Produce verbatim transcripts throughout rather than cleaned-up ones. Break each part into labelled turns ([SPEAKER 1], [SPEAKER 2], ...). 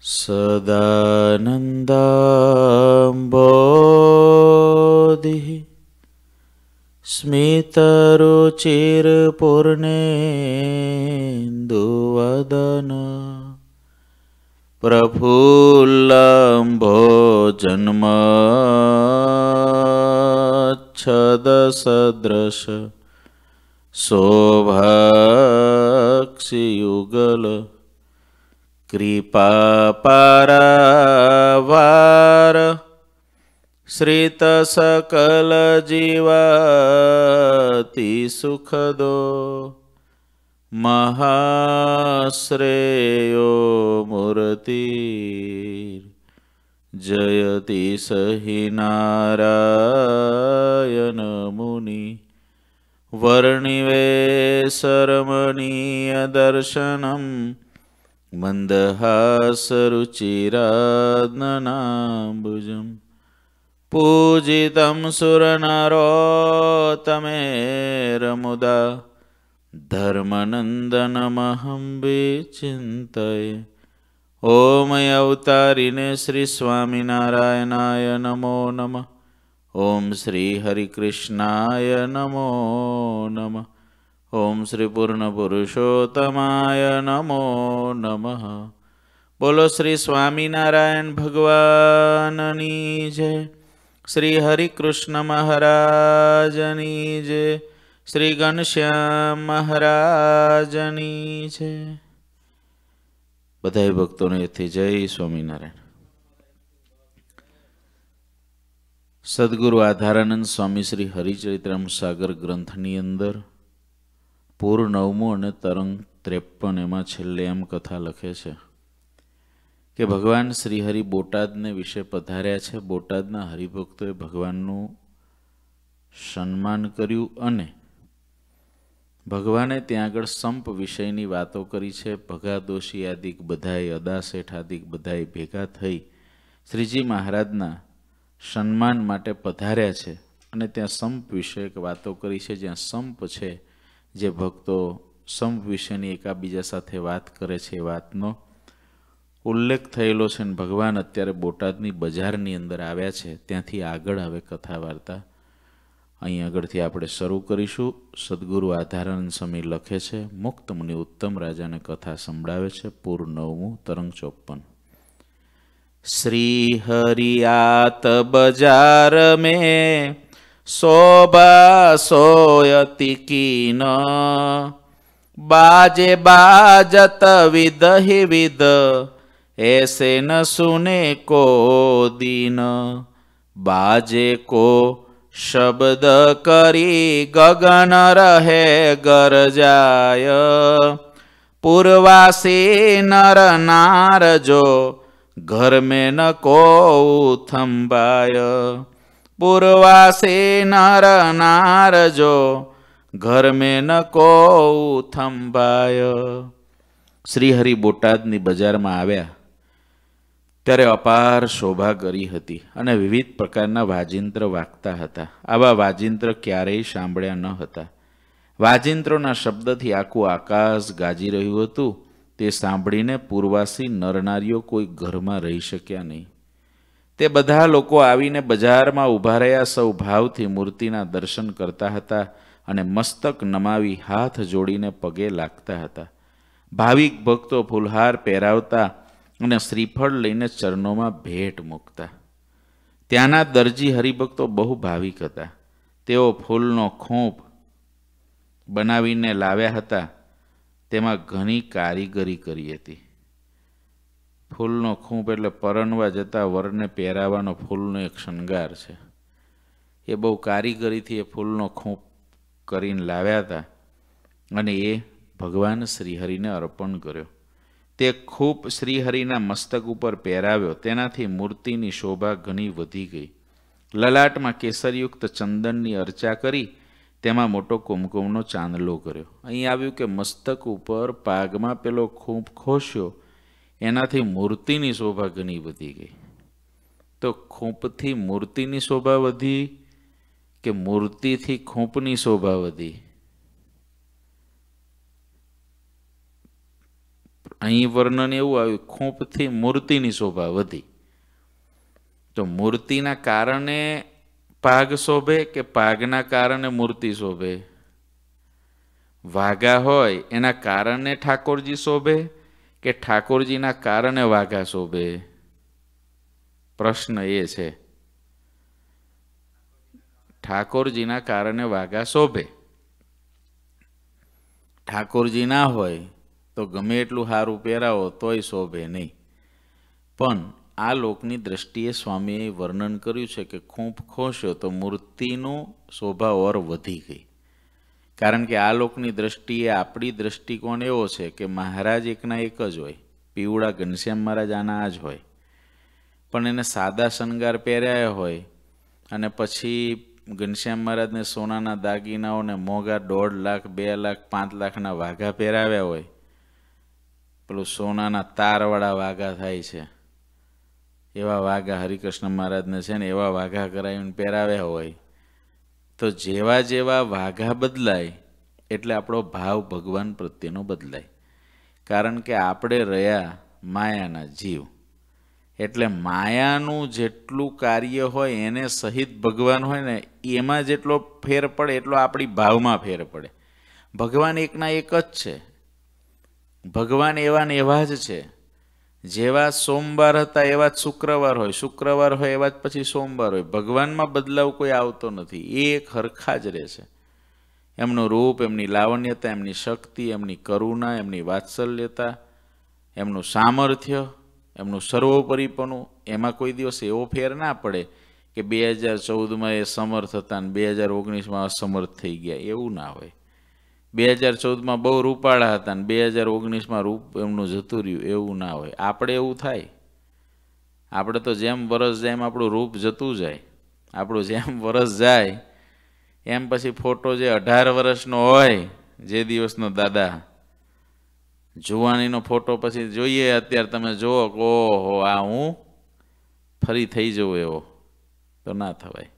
[SPEAKER 1] સદાનંદાંબોધિ સ્મિતરુચિરપૂર્ણેન્દુવદન પ્રફુલ્લંભોજન્મચ્છદસદૃશ શોભાક્ષિયુગલ કૃપાપારાવાર શ્રિત સકલ જીવાતિ સુખદો મહાશ્રેયો મૂર્તિ જયતિ સહિ નારાયણ મુનિ વર્ણિવેશરમણીય દર્શનમ મંદહાસરુચિરાનનાંબુજમ પૂજિતમ સુરનરોત્તમેરમુદા ધર્મનંદનમહં વિચિંતયે. ઓમ અવતારિને શ્રી સ્વામિનારાયણાય નમો નમઃ. ઓમ શ્રી હરિકૃષ્ણાય નમો નમઃ. ઓમ શ્રી પૂર્ણ પુરુષોત્તમાય નમો નમઃ. બોલો શ્રી સ્વામિનારાયણ ભગવાનની જય. શ્રી હરિકૃષ્ણ મહારાજની જય. શ્રી ઘનશ્યામ મહારાજની જય. બધા ભક્તોને એથી જય સ્વામિનારાયણ. સદગુરુ આધારાનંદ સ્વામી શ્રી હરિચરિત્રામૃત સાગર ગ્રંથની અંદર પૂર નવમું અને તરંગ ત્રેપન એમાં છેલ્લે એમ કથા લખે છે કે ભગવાન શ્રીહરિ બોટાદને વિશે પધાર્યા છે. બોટાદના હરિભક્તોએ ભગવાનનું સન્માન કર્યું અને ભગવાને ત્યાં આગળ સંપ વિષયની વાતો કરી છે. ભગાદોશી આદિક બધાએ, અદાશેઠ આદિક બધાએ ભેગા થઈ શ્રીજી મહારાજના સન્માન માટે પધાર્યા છે અને ત્યાં સંપ વિષયક વાતો કરી છે. જ્યાં સંપ છે, જે ભક્તો સંપ વિશેની એકાબીજા સાથે વાત કરે છે, એ વાતનો ઉલ્લેખ થયેલો છે. અને ભગવાન અત્યારે બોટાદની બજારની અંદર આવ્યા છે. ત્યાંથી આગળ હવે કથા વાર્તા અહીં આગળથી આપણે શરૂ કરીશું. સદગુરુ આધારાનંદ સ્વામી લખે છે, મુક્ત મુનિ ઉત્તમ રાજાને કથા સંભળાવે છે. પૂર નવમું તરંગ ચોપન. શ્રી હરિયાત બજાર મેં શોભા સોયતિ કીન બાજે બાજત વિદહિ વિદ ऐसे न सुने को दीन बाजे को शब्द करी गगन रहे गरजाय पूर्वासी नर नार जो घर में न को थंबाय पूर्वासी नर नार जो घर में न को थंबाय. શ્રીહરિ બોટાદની બજારમાં આવ્યા ત્યારે અપાર શોભા કરી હતી અને વિવિધ પ્રકારના વાજિંત્ર વાગતા હતા. આવા વાજિંત્ર ક્યારેય સાંભળ્યા ન હતા. વાજિંત્રોના શબ્દથી આખું આકાશ ગાજી રહ્યું હતું. તે સાંભળીને પૂર્વાસી નરનારીઓ કોઈ ઘરમાં રહી શક્યા નહીં. તે બધા લોકો આવીને બજારમાં ઊભા રહ્યા. સૌ ભાવથી મૂર્તિના દર્શન કરતા હતા અને મસ્તક નમાવી હાથ જોડીને પગે લાગતા હતા. ભાવિક ભક્તો ફૂલહાર પહેરાવતા અને શ્રીફળ લઈને ચરણોમાં ભેટ મૂકતા. ત્યાંના દરજી હરિભક્તો બહુ ભાવિક હતા. તેઓ ફૂલનો ખોપ બનાવીને લાવ્યા હતા. તેમાં ઘણી કારીગરી કરી હતી. ફૂલનો ખૂંપ એટલે પરણવા જતા વરને પહેરાવાનો ફૂલનો એક શણગાર છે. એ બહુ કારીગરીથી એ ફૂલનો ખૂંપ કરીને લાવ્યા હતા અને એ ભગવાન શ્રીહરિને અર્પણ કર્યો. તે ખૂપ શ્રીહરિના મસ્તક ઉપર પહેરાવ્યો. તેનાથી મૂર્તિની શોભા ઘણી વધી ગઈ. લલાટમાં કેસરયુક્ત ચંદનની અર્ચા કરી તેમાં મોટો કુમકુમનો ચાંદલો કર્યો. અહીં આવ્યું કે મસ્તક ઉપર પાગમાં પેલો ખૂંપ ખોસ્યો, એનાથી મૂર્તિની શોભા ઘણી વધી ગઈ. તો ખૂંપથી મૂર્તિની શોભા વધી કે મૂર્તિથી ખૂંપની શોભા વધી? અહીં વર્ણન એવું આવ્યું, ખૂંપથી મૂર્તિની શોભા વધી. તો મૂર્તિના કારણે પાઘ શોભે કે પાઘના કારણે મૂર્તિ શોભે? વાઘા હોય એના કારણે ઠાકોરજી શોભે કે ઠાકોરજીના કારણે વાઘા શોભે? પ્રશ્ન એ છે. ઠાકોરજીના કારણે વાઘા શોભે. ઠાકોરજી ના હોય તો ગમે એટલું સારું પહેરાવો તોય શોભે નહીં. પણ આ લોકની દ્રષ્ટિએ સ્વામીએ વર્ણન કર્યું છે કે ખૂંપ ખોશ્યો તો મૂર્તિનું શોભા ઓર વધી ગઈ. કારણ કે આ લોકની દ્રષ્ટિએ આપણી દ્રષ્ટિકોણ એવો છે કે મહારાજ એકના એક જ હોય, પીવડા ઘનશ્યામ મહારાજ આના આ જ હોય. પણ એને સાદા શણગાર પહેર્યા હોય અને પછી ઘનશ્યામ મહારાજને સોનાના દાગીનાઓને મોંઘા દોઢ લાખ બે લાખ પાંચ લાખના વાઘા પહેરાવ્યા હોય, પેલું સોનાના તારવાળા વાઘા થાય છે એવા વાઘા હરિકૃષ્ણ મહારાજને છે ને એવા વાઘા કરાવીને પહેરાવ્યા હોય, તો જેવા જેવા વાઘા બદલાય એટલે આપણો ભાવ ભગવાન પ્રત્યેનો બદલાય. કારણ કે આપણે રહ્યા માયાના જીવ, એટલે માયાનું જેટલું કાર્ય હોય એને સહિત ભગવાન હોય ને એમાં જેટલો ફેર પડે એટલો આપણી ભાવમાં ફેર પડે. ભગવાન એકના એક જ છે. ભગવાન એવા ને એવા જ છે. જેવા સોમવાર હતા એવા જ શુક્રવાર હોય, શુક્રવાર હોય એવા જ પછી સોમવાર હોય. ભગવાનમાં બદલાવ કોઈ આવતો નથી, એ એક હરખા જ રહે છે. એમનું રૂપ, એમની લાવણ્યતા, એમની શક્તિ, એમની કરુણા, એમની વાત્સલ્યતા, એમનું સામર્થ્ય, એમનું સર્વોપરીપણું, એમાં કોઈ દિવસ એવો ફેર ના પડે કે બે હજાર ચૌદમાં એ સમર્થ હતા ને બે હજાર ઓગણીસમાં અસમર્થ થઈ ગયા, એવું ના હોય. બે હજાર ચૌદમાં બહુ રૂપાળા હતા ને બે હજાર ઓગણીસમાં રૂપ એમનું જતું રહ્યું, એવું ના હોય. આપણે એવું થાય. આપણે તો જેમ વરસ જાય એમ આપણું રૂપ જતું જાય. આપણું જેમ વરસ જાય એમ પછી ફોટો જે અઢાર વર્ષનો હોય, જે દિવસનો દાદા, જુવાનીનો ફોટો પછી જોઈએ અત્યારે તમે જુઓ કે ઓહો આ હું ફરી થઈ જવું એવો, તો ના થવાય.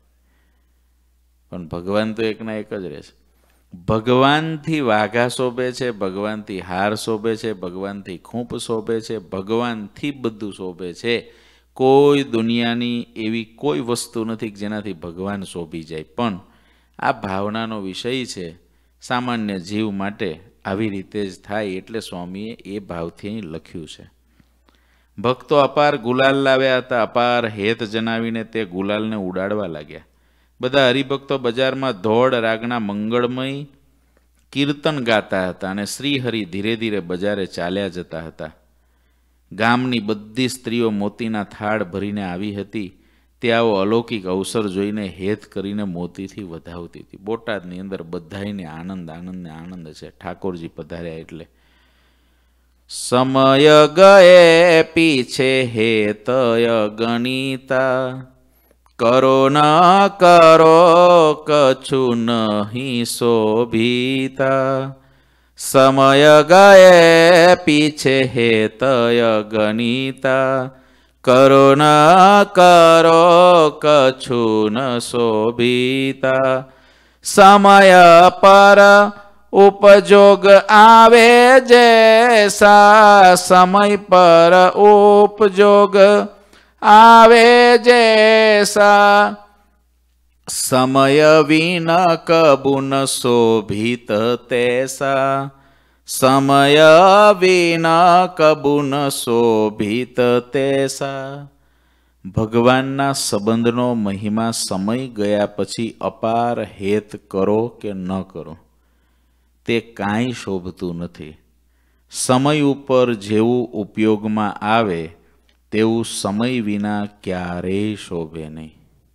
[SPEAKER 1] પણ ભગવાન તો એકના એક જ રહેશે. ભગવાનથી વાઘા શોભે છે, ભગવાનથી હાર શોભે છે, ભગવાનથી ખૂંપ શોભે છે, ભગવાનથી બધું શોભે છે. કોઈ દુનિયાની એવી કોઈ વસ્તુ નથી જેનાથી ભગવાન શોભી જાય. પણ આ ભાવનાનો વિષય છે. સામાન્ય જીવ માટે આવી રીતે જ થાય એટલે સ્વામીએ એ ભાવથી અહીં લખ્યું છે. ભક્તો અપાર ગુલાલ લાવ્યા હતા. અપાર હેત જણાવીને તે ગુલાલને ઉડાડવા લાગ્યા. બધા હરિભક્તો બજારમાં ધોળ રાગના મંગળમય કીર્તન ગાતા હતા અને શ્રીહરિ ધીરે ધીરે બજારે ચાલ્યા જતા હતા. ગામની બધી સ્ત્રીઓ મોતીના થાળ ભરીને આવી હતી. તે આવો અલૌકિક અવસર જોઈને હેત કરીને મોતીથી વધાવતી હતી. બોટાદની અંદર બધાઈને આનંદ આનંદ ને આનંદ છે ઠાકોરજી પધાર્યા એટલે. સમય ગયે પીછે હેતય ગણિતા, કરો ન કરો કछु નહીં શોભિતા. સમય ગયે પીછે હેતય ગણિતા, કરો ન કરો કछु ન શોભિતા. સમય પર ઉપજોગ આવે જૈસા, સમય પર ઉપજોગ આવે જૈસા. સમય વિન કબુ ન શોભિત તૈસા, સમય વિન કબુ ન શોભિત તૈસા. ભગવાનના સંબંધનો મહિમા સમય ગયા પછી અપાર હેત કરો કે ન કરો તે કાંઈ શોભતું નથી. સમય ઉપર જેવું ઉપયોગમાં આવે તેવું સમય વિના ક્યારેય શોભે નહીં.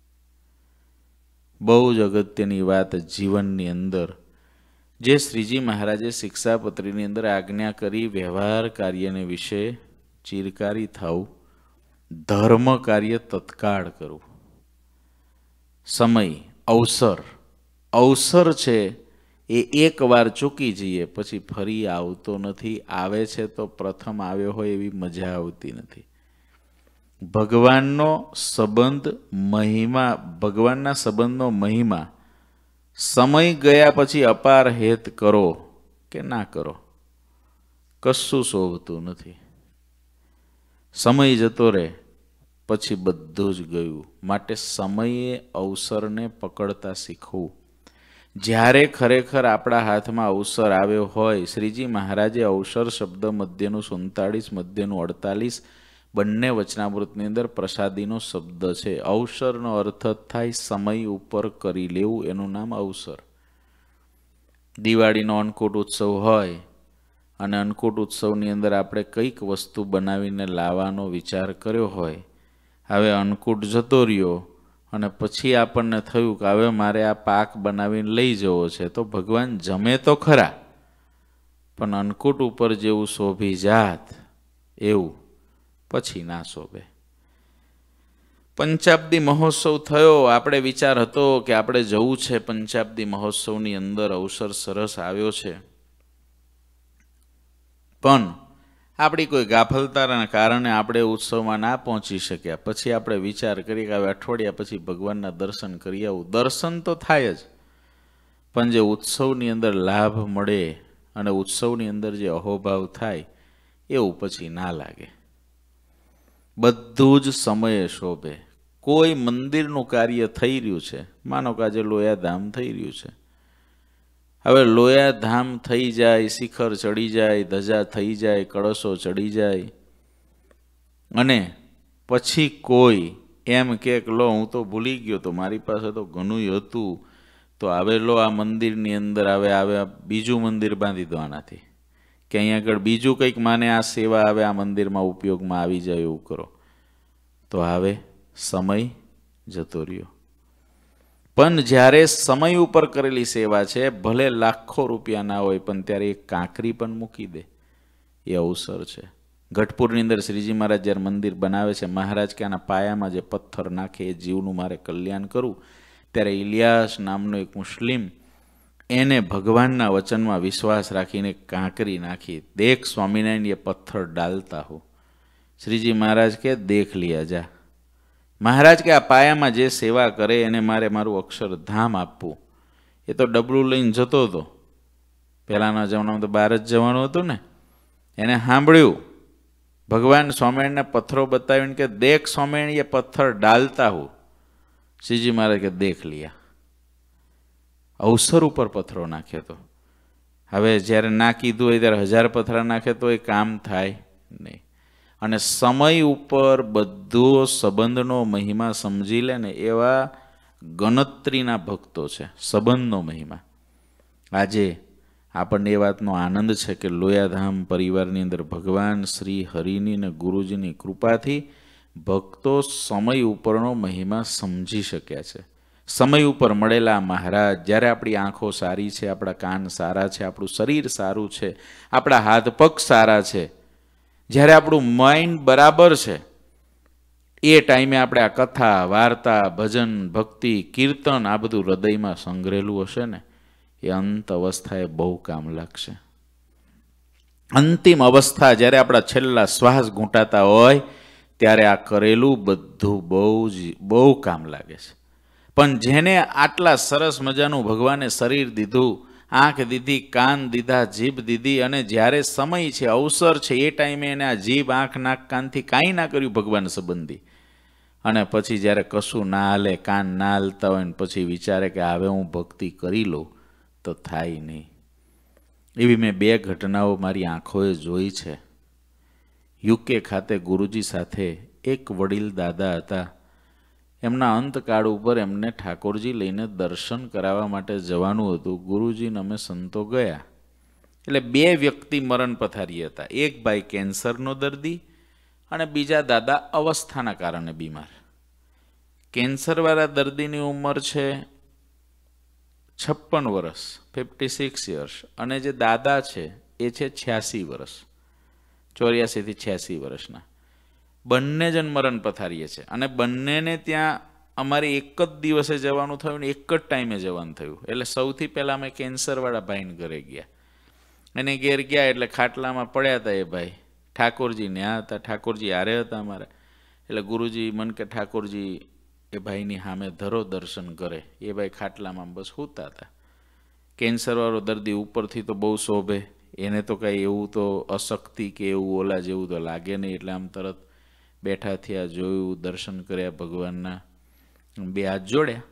[SPEAKER 1] બહુ જ અગત્યની વાત જીવનની અંદર જે શ્રીજી મહારાજે શિક્ષાપત્રીની અંદર આજ્ઞા કરી, વ્યવહાર કાર્યને વિશે ચીરકારી થવું, ધર્મ કાર્ય તત્કાળ કરવું. સમય અવસર અવસર છે એ એક વાર ચૂકી જઈએ પછી ફરી આવતો નથી. આવે છે તો પ્રથમ આવ્યો હોય એવી મજા આવતી નથી. ભગવાનનો સંબંધ મહિમા, ભગવાનના સંબંધનો મહિમા સમય ગયા પછી અપાર હેત કરો કે ના કરો, કશું શોભતું નથી. સમય જતો રહે પછી બધું જ ગયું. માટે સમયે અવસરને પકડતા શીખવું. જ્યારે ખરેખર આપણા હાથમાં અવસર આવ્યો હોય, શ્રીજી મહારાજે અવસર શબ્દ મધ્યનું સુડતાલીસ મધ્યનું અડતાલીસ બંને વચનામૃતની અંદર પ્રસાદીનો શબ્દ છે. અવસરનો અર્થ થાય સમય ઉપર કરી લેવું, એનું નામ અવસર. દિવાળીનો અન્નકૂટ ઉત્સવ હોય અને અન્નકૂટ ઉત્સવની અંદર આપણે કંઈક વસ્તુ બનાવીને લાવવાનો વિચાર કર્યો હોય, હવે અન્નકૂટ જતો રહ્યો અને પછી આપણને થયું કે હવે મારે આ પાક બનાવીને લઈ જવો છે, તો ભગવાન જમે તો ખરા પણ અન્નકૂટ ઉપર જેવું શોભી જાત એવું પછી ના શોભે. પંચાબ્દી મહોત્સવ થયો, આપણે વિચાર હતો કે આપણે જવું છે પંચાબ્દી મહોત્સવની અંદર, અવસર સરસ આવ્યો છે, પણ આપણી કોઈ ગાફલતાના કારણે આપણે ઉત્સવમાં ના પહોંચી શક્યા. પછી આપણે વિચાર કરીએ કે હવે અઠવાડિયા પછી ભગવાનના દર્શન કરી આવું. દર્શન તો થાય જ, પણ જે ઉત્સવની અંદર લાભ મળે અને ઉત્સવની અંદર જે અહોભાવ થાય એવું પછી ના લાગે. બધું જ સમયે શોભે. કોઈ મંદિરનું કાર્ય થઈ રહ્યું છે, માનો કે આજે લોયાધામ થઈ રહ્યું છે, હવે લોયાધામ થઈ જાય, શિખર ચડી જાય, ધજા થઈ જાય, કળશો ચડી જાય અને પછી કોઈ એમ કે લો હું તો ભૂલી ગયો તો, મારી પાસે તો ઘણું હતું, તો હવે લો આ મંદિરની અંદર આવે આવે બીજું મંદિર બાંધી દો આનાથી, કે અહીંયા આગળ બીજું કંઈક માને આ સેવા આવે આ મંદિરમાં ઉપયોગમાં આવી જાય એવું કરો. તો હવે સમય જતો રહ્યો. પણ જ્યારે સમય ઉપર કરેલી સેવા છે, ભલે લાખો રૂપિયા ના હોય પણ ત્યારે એક કાંકરી પણ મૂકી દે એ અવસર છે. ગઢપુરની અંદર શ્રીજી મહારાજ જ્યારે મંદિર બનાવે છે, મહારાજ કે આના પાયામાં જે પથ્થર નાખે એ જીવનું મારે કલ્યાણ કરું, ત્યારે ઇલિયાસ નામનો એક મુસ્લિમ એને ભગવાનના વચનમાં વિશ્વાસ રાખીને કાંકરી નાખી. દેખ સ્વામિનારાયણ એ પથ્થર ડાલતા હો. શ્રીજી મહારાજ કે દેખ લિયા જા. મહારાજ કે આ પાયામાં જે સેવા કરે એને મારે મારું અક્ષરધામ આપવું. એ તો ડબલું લઈને જતો હતો, પહેલાંના જમાનામાં તો બહાર જ જવાનું હતું ને. એને સાંભળ્યું ભગવાન સ્વામિનારાયણને પથ્થરો બતાવીને કે દેખ સ્વામિનારાયણ એ પથ્થર ડાલતા હું. શ્રીજી મહારાજ કે દેખ લિયા. અવસર ઉપર પથ્થરો નાખે તો હવે જ્યારે ના કીધું હોય ત્યારે હજાર પથ્થરા નાખે તો એ કામ થાય નહીં. અને સમય ઉપર બધો સંબંધનો મહિમા સમજી લે ને એવા ગણતરીના ભક્તો છે. સંબંધનો મહિમા. આજે આપણને એ વાતનો આનંદ છે કે લોયાધામ પરિવારની અંદર ભગવાન શ્રી હરિની ને ગુરુજીની કૃપાથી ભક્તો સમય ઉપરનો મહિમા સમજી શક્યા છે. સમય ઉપર મળેલા મહારાજ, જ્યારે આપણી આંખો સારી છે, આપણા કાન સારા છે, આપણું શરીર સારું છે, આપણા હાથ પગ સારા છે, જ્યારે આપણું માઇન્ડ બરાબર છે, એ ટાઈમે આપણે આ કથા, વાર્તા, ભજન, ભક્તિ, કીર્તન આ બધું હૃદયમાં સંગ્રહેલું હશે ને, એ અંત અવસ્થાએ બહુ કામ લાગશે. અંતિમ અવસ્થા જ્યારે આપણા છેલ્લા શ્વાસ ઘૂંટાતા હોય ત્યારે આ કરેલું બધું બહુ જ બહુ કામ લાગે છે. પણ જેને આટલા સરસ મજાનું ભગવાને શરીર દીધું, આંખ દીધી, કાન દીધા, જીભ દીધી, અને જ્યારે સમય છે, અવસર છે, એ ટાઈમે એને આ જીભ, આંખ, નાક, કાનથી કાંઈ ના કર્યું ભગવાન સંબંધી, અને પછી જ્યારે કશું ના હાલે, કાન ના હાલતા હોય ને પછી વિચારે કે હવે હું ભક્તિ કરી લઉં, તો થાય નહીં. એવી મેં બે ઘટનાઓ મારી આંખોએ જોઈ છે. યુકે ખાતે ગુરુજી સાથે એક વડીલ દાદા હતા. એમના અંતકાળ ઉપર એમને ઠાકોરજી લઈને દર્શન કરાવવા માટે જવાનું હતું. ગુરુજીને અમે સંતો ગયા એટલે બે વ્યક્તિ મરણ પથારી હતા. એક ભાઈ કેન્સરનો દર્દી અને બીજા દાદા અવસ્થાના કારણે બીમાર. કેન્સરવાળા દર્દીની ઉંમર છે છપ્પન વર્ષ, ફિફ્ટી સિક્સ યર્સ, અને જે દાદા છે એ છે છ્યાસી વર્ષ, ચોર્યાસીથી છ્યાસી વર્ષના. બંને જણ મરણ પથારીએ છે અને બંનેને ત્યાં અમારે એક જ દિવસે જવાનું થયું ને એક જ ટાઈમે જવાનું થયું. એટલે સૌથી પહેલાં અમે કેન્સરવાળા ભાઈને ઘરે ગયા. એને ઘેર ગયા એટલે ખાટલામાં પડ્યા હતા એ ભાઈ. ઠાકોરજી ન્યા હતા, ઠાકોરજી હારે હતા અમારે. એટલે ગુરુજી મન કે ઠાકોરજી એ ભાઈની સામે ધરો દર્શન કરે. એ ભાઈ ખાટલામાં બસ સૂતા હતા. કેન્સરવાળો દર્દી ઉપરથી તો બહુ શોભે, એને તો કાંઈ એવું તો અશક્તિ કે એવું ઓલા જેવું તો લાગે નહીં, એટલે આમ તરત બેઠા થયા, જોયું, દર્શન કર્યા ભગવાનના, બે હાથ જોડ્યા.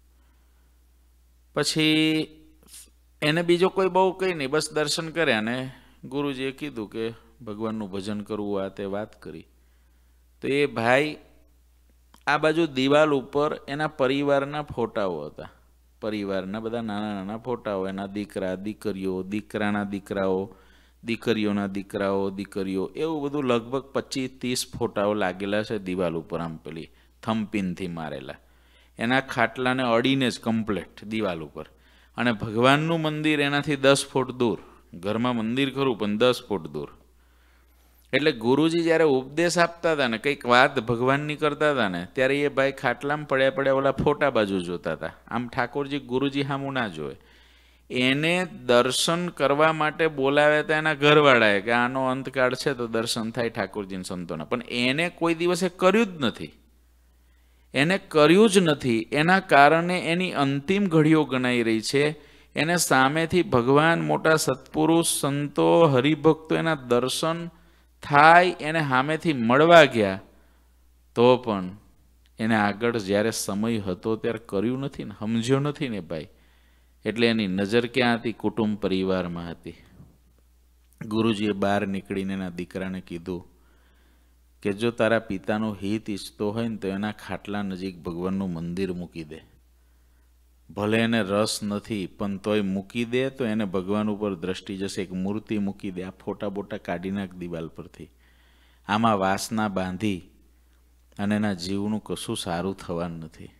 [SPEAKER 1] પછી એને બીજો કોઈ બહુ કંઈ નહીં, બસ દર્શન કર્યા ને ગુરુજીએ કીધું કે ભગવાનનું ભજન કરવું, આ તે વાત કરી. તો એ ભાઈ આ બાજુ દિવાલ ઉપર એના પરિવારના ફોટાઓ હતા, પરિવારના બધા નાના નાના ફોટાઓ, એના દીકરા દીકરીઓ, દીકરાના દીકરાઓ, દીકરીઓના દીકરાઓ દીકરીઓ, એવું બધું લગભગ પચીસ ત્રીસ ફોટાઓ લાગેલા છે દિવાલ ઉપર, આમ પેલી થંપીનથી મારેલા, એના ખાટલાને અડીને જ કમ્પ્લેટ દિવાલ ઉપર. અને ભગવાનનું મંદિર એનાથી દસ ફૂટ દૂર, ઘરમાં મંદિર ખરું પણ દસ ફૂટ દૂર. એટલે ગુરુજી જ્યારે ઉપદેશ આપતા હતા ને, કંઈક વાત ભગવાનની કરતા હતા ને, ત્યારે એ ભાઈ ખાટલામાં પડ્યા પડ્યા ઓલા ફોટા બાજુ જોતા હતા. આમ ઠાકોરજી ગુરુજી સામું ના જોવે. એને દર્શન કરવા માટે બોલાવ્યા હતા એના ઘરવાળાએ કે આનો અંતકાળ છે તો દર્શન થાય ઠાકોરજીને સંતોના, પણ એને કોઈ દિવસે કર્યું જ નથી. એને કર્યું જ નથી. એના કારણે એની અંતિમ ઘડીઓ ગણાઈ રહી છે. એને સામેથી ભગવાન, મોટા સત્પુરુષ, સંતો, હરિભક્તો એના દર્શન થાય, એને સામેથી મળવા ગયા, તો પણ એને આગળ જ્યારે સમય હતો ત્યારે કર્યું નથી ને, સમજ્યો નથી ને ભાઈ. એટલે એની નજર ક્યાં હતી? કુટુંબ પરિવારમાં હતી. ગુરુજીએ બહાર નીકળીને એના દીકરાને કીધું કે જો તારા પિતાનું હિત ઈચ્છતો હોય ને તો એના ખાટલા નજીક ભગવાનનું મંદિર મૂકી દે. ભલે એને રસ નથી પણ તોય મૂકી દે, તો એને ભગવાન ઉપર દ્રષ્ટિ જશે. એક મૂર્તિ મૂકી દે, આ ફોટા બોટા કાઢી નાખ દિવાલ પરથી. આમાં વાસના બાંધી અને એના જીવનું કશું સારું થવાનું નથી.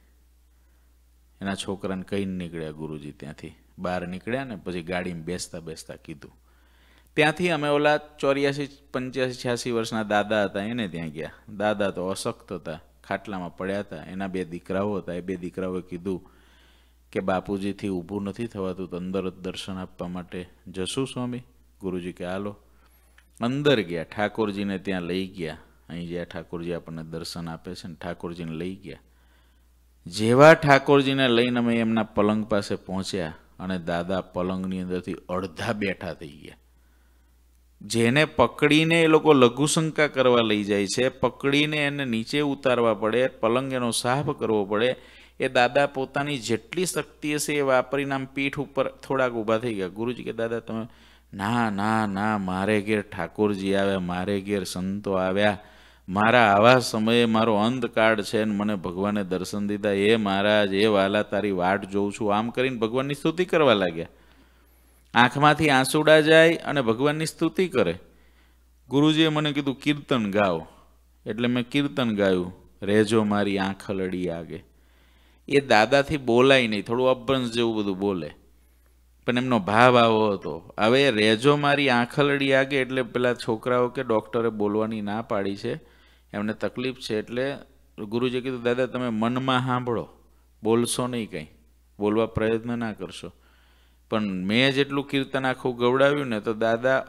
[SPEAKER 1] એના છોકરાને કહીને નીકળ્યા ગુરુજી. ત્યાંથી બહાર નીકળ્યા ને પછી ગાડીમાં બેસતા બેસતા કીધું. ત્યાંથી અમે ઓલા ચોર્યાસી પંચ્યાસી છ્યાસી વર્ષના દાદા હતા એને ત્યાં ગયા. દાદા તો અશક્ત હતા, ખાટલામાં પડ્યા હતા. એના બે દીકરાઓ હતા. એ બે દીકરાઓએ કીધું કે બાપુજીથી ઊભું નથી થવાતું, તો અંદર જ દર્શન આપવા માટે જશું સ્વામી? ગુરુજી કે હાલો. અંદર ગયા, ઠાકોરજીને ત્યાં લઈ ગયા. અહીં જ્યાં ઠાકોરજી આપણને દર્શન આપે છે ને, ઠાકોરજીને લઈ ગયા. જેવા ઠાકોરજીને લઈને અમે એમના પલંગ પાસે પહોંચ્યા અને દાદા પલંગની અંદરથી અડધા બેઠા થઈ ગયા. જેને પકડીને એ લોકો લઘુશંકા કરવા લઈ જાય છે, પકડીને એને નીચે ઉતારવા પડે, પલંગ એનો સાફ કરવો પડે, એ દાદા પોતાની જેટલી શક્તિ હશે એ વાપરીને આમ પીઠ ઉપર થોડાક ઊભા થઈ ગયા. ગુરુજી કે દાદા તમે, ના ના ના, મારે ઘેર ઠાકોરજી આવ્યા, મારે ઘેર સંતો આવ્યા, મારા આવા સમયે મારો અંતકાળ છે ને મને ભગવાને દર્શન દીધા, એ મહારાજ, એ વાલા, તારી વાટ જોઉં છું. આમ કરીને ભગવાનની સ્તુતિ કરવા લાગ્યા. આંખમાંથી આંસુડા જાય અને ભગવાનની સ્તુતિ કરે. ગુરુજીએ મને કીધું કીર્તન ગાઓ, એટલે મેં કીર્તન ગાયું, રેજો મારી આંખલડી આગે. એ દાદાથી બોલાય નહીં, થોડું અભ્રંશ જેવું બધું બોલે, પણ એમનો ભાવ આવો હતો. હવે રેજો મારી આંખલડી આગે એટલે પેલા છોકરાઓ કે ડૉક્ટરે બોલવાની ના પાડી છે, એમને તકલીફ છે, એટલે ગુરુજીએ કીધું દાદા તમે મનમાં સાંભળો, બોલશો નહીં, કંઈ બોલવા પ્રયત્ન ના કરશો. પણ મેં જેટલું કીર્તન આખું ગવડાવ્યું ને, તો દાદા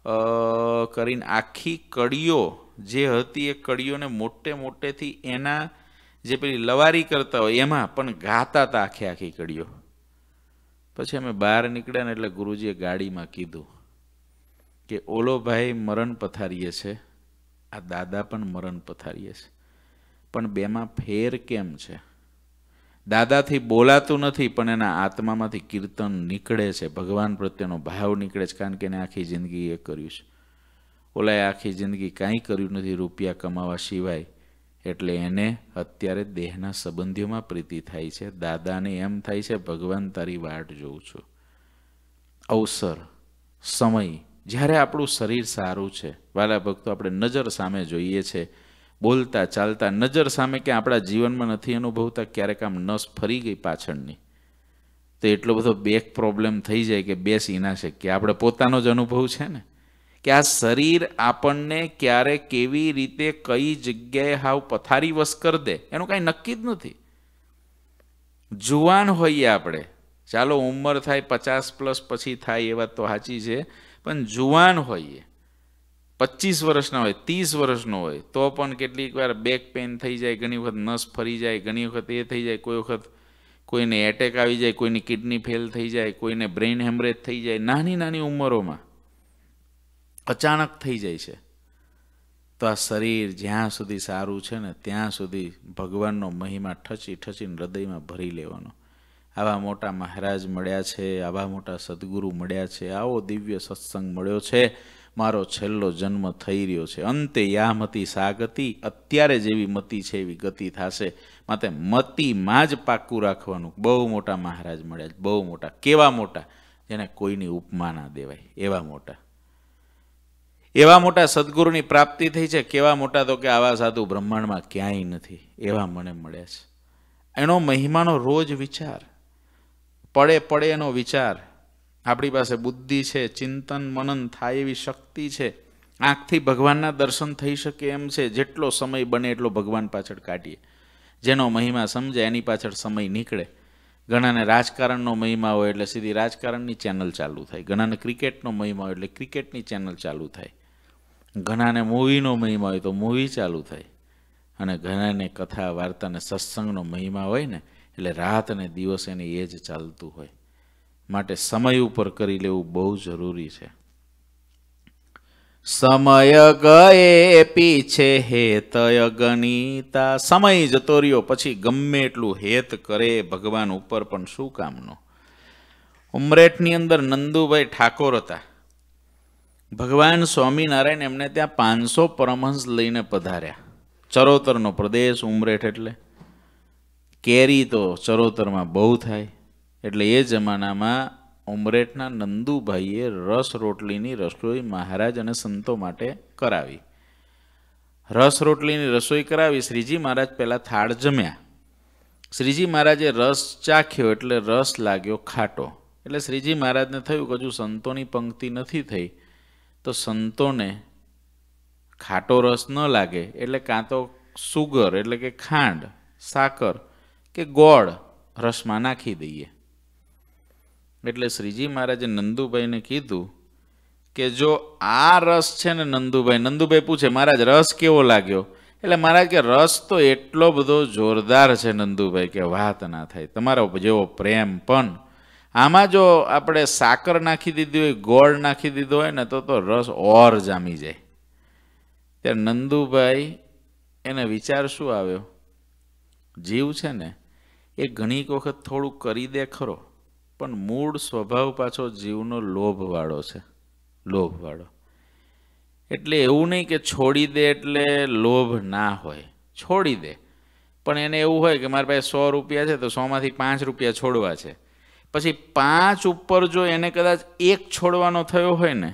[SPEAKER 1] કરીને આખી કડીઓ જે હતી એ કડીઓને મોટે મોટેથી એના જે પેલી લવારી કરતા હોય એમાં પણ ગાતા હતા આખી આખી કડીઓ. પછી અમે બહાર નીકળ્યા ને એટલે ગુરુજીએ ગાડીમાં કીધું કે ઓલો ભાઈ મરણ પથારીએ છે, આ દાદા પણ મરણ પથારીએ છે, પણ બેમાં ફેર કેમ છે? દાદાથી બોલાતું નથી પણ એના આત્મામાંથી કીર્તન નીકળે છે, ભગવાન પ્રત્યેનો ભાવ નીકળે છે, કારણ કે એને આખી જિંદગી એ કર્યું છે. ઓલાએ આખી જિંદગી કાંઈ કર્યું નથી રૂપિયા કમાવા સિવાય, એટલે એને અત્યારે દેહના સંબંધીઓમાં પ્રીતિ થાય છે. દાદાને એમ થાય છે ભગવાન તારી વાટ જોઉં છું. અવસર, સમય, જ્યારે આપણું શરીર સારું છે, વાલા ભક્તો, આપણે નજર સામે જોઈએ છે, બોલતા ચાલતા નજર સામે કે આપણા જીવનમાં નથી અનુભવતા, ક્યારેક આમ નસ ફરી ગઈ પાછળની, તો એટલો બધો બેક પ્રોબ્લેમ થઈ જાય કે બેસી ના શકીએ. આપણે પોતાનો જ અનુભવ છે ને, કે આ શરીર આપણને ક્યારે કેવી રીતે કઈ જગ્યાએ હાવ પથારી વસ કરી દે એનું કાંઈ નક્કી જ નથી. જુવાન હોઈએ આપણે, ચાલો ઉંમર થાય પચાસ પ્લસ પછી થાય એ વાત તો સાચી છે, પણ જુવાન હોઈએ, પચીસ વર્ષના હોય, ત્રીસ વર્ષનો હોય, તો પણ કેટલીક વાર બેક પેઇન થઈ જાય, ઘણી વખત નસ ફરી જાય, ઘણી વખત એ થઈ જાય, કોઈ વખત કોઈને એટેક આવી જાય, કોઈની કિડની ફેલ થઈ જાય, કોઈને બ્રેઇન હેમરેજ થઈ જાય, નાની નાની ઉંમરોમાં. અચાનક થઈ જાય છે. તો આ શરીર જ્યાં સુધી સારું છે ને ત્યાં સુધી ભગવાનનો મહિમા ઠચી ઠચીને હૃદયમાં ભરી લેવાનો. આવા મોટા મહારાજ મળ્યા છે, આવા મોટા સદગુરુ મળ્યા છે, આવો દિવ્ય સત્સંગ મળ્યો છે, મારો છેલ્લો જન્મ થઈ રહ્યો છે, અંતે યા મતિ સા ગતિ, અત્યારે જેવી મતિ છે એવી ગતિ થશે, માટે મતિમાં જ પાક્કું રાખવાનું. બહુ મોટા મહારાજ મળ્યા, બહુ મોટા. કેવા મોટા? જેને કોઈની ઉપમા ના દેવાય એવા મોટા. એવા મોટા સદગુરુની પ્રાપ્તિ થઈ છે. કેવા મોટા? તો કે આવા સાધુ બ્રહ્માંડમાં ક્યાંય નથી, એવા મને મળ્યા છે. એનો મહિમાનો રોજ વિચાર, પડે પડે એનો વિચાર. આપણી પાસે બુદ્ધિ છે, ચિંતન મનન થાય એવી શક્તિ છે, આંખથી ભગવાનના દર્શન થઈ શકે એમ છે. જેટલો સમય બને એટલો ભગવાન પાછળ કાઢીએ. જેનો મહિમા સમજાય એની પાછળ સમય નીકળે. ઘણાને રાજકારણનો મહિમા હોય એટલે સીધી રાજકારણની ચેનલ ચાલુ થાય, ઘણાને ક્રિકેટનો મહિમા હોય એટલે ક્રિકેટની ચેનલ ચાલુ થાય, ઘણાને મૂવીનો મહિમા હોય તો મૂવી ચાલુ થાય, અને ઘણાને કથા વાર્તા ને સત્સંગનો મહિમા હોય ને એટલે રાત અને દિવસ એને એ જ ચાલતું હોય. માટે સમય ઉપર કરી લેવું બહુ જરૂરી છે. સમય ગયે પીછે હેતય ગણિતા. સમય જતો રહ્યો પછી ગમે એટલું હેત કરે ભગવાન ઉપર પણ શું કામનો. ઉમરેઠની અંદર નંદુભાઈ ઠાકોર હતા. ભગવાન સ્વામિનારાયણ એમને ત્યાં પાંચસો પરમહંસ લઈને પધાર્યા. ચરોતરનો પ્રદેશ ઉમરેઠ એટલે કેરી તો ચરોતરમાં બહુ થાય, એટલે એ જમાનામાં ઉમરેઠના નંદુભાઈએ રસ રોટલીની રસોઈ મહારાજ અને સંતો માટે કરાવી. રસ રોટલીની રસોઈ કરાવી. શ્રીજી મહારાજ પહેલાં થાળ જમ્યા. શ્રીજી મહારાજે રસ ચાખ્યો એટલે રસ લાગ્યો ખાટો. એટલે શ્રીજી મહારાજને થયું કે હજુ સંતોની પંક્તિ નથી થઈ, તો સંતોને ખાટો રસ ન લાગે એટલે કાં તો સુગર એટલે કે ખાંડ, સાકર કે ગોળ રસમાં નાખી દઈએ. એટલે શ્રીજી મહારાજે નંદુભાઈને કીધું કે જો આ રસ છે ને નંદુભાઈ, નંદુભાઈ પૂછે મહારાજ રસ કેવો લાગ્યો? એટલે મહારાજ કે રસ તો એટલો બધો જોરદાર છે નંદુભાઈ કે વાત ના થાય, તમારો જેવો પ્રેમ. પણ આમાં જો આપણે સાકર નાખી દીધી હોય, ગોળ નાખી દીધો હોય ને તો તો રસ ઓર જામી જાય. ત્યારે નંદુભાઈ એને વિચાર શું આવ્યો, જીવ છે ને એ ઘણીક વખત થોડું કરી દે ખરો, પણ મૂળ સ્વભાવ પાછો જીવનો લોભવાળો છે, લોભવાળો. એટલે એવું નહીં કે છોડી દે એટલે લોભ ના હોય, છોડી દે, પણ એને એવું હોય કે મારી પાસે સો રૂપિયા છે તો સોમાંથી પાંચ રૂપિયા છોડવા છે. પછી પાંચ ઉપર જો એને કદાચ એક છોડવાનો થયો હોય ને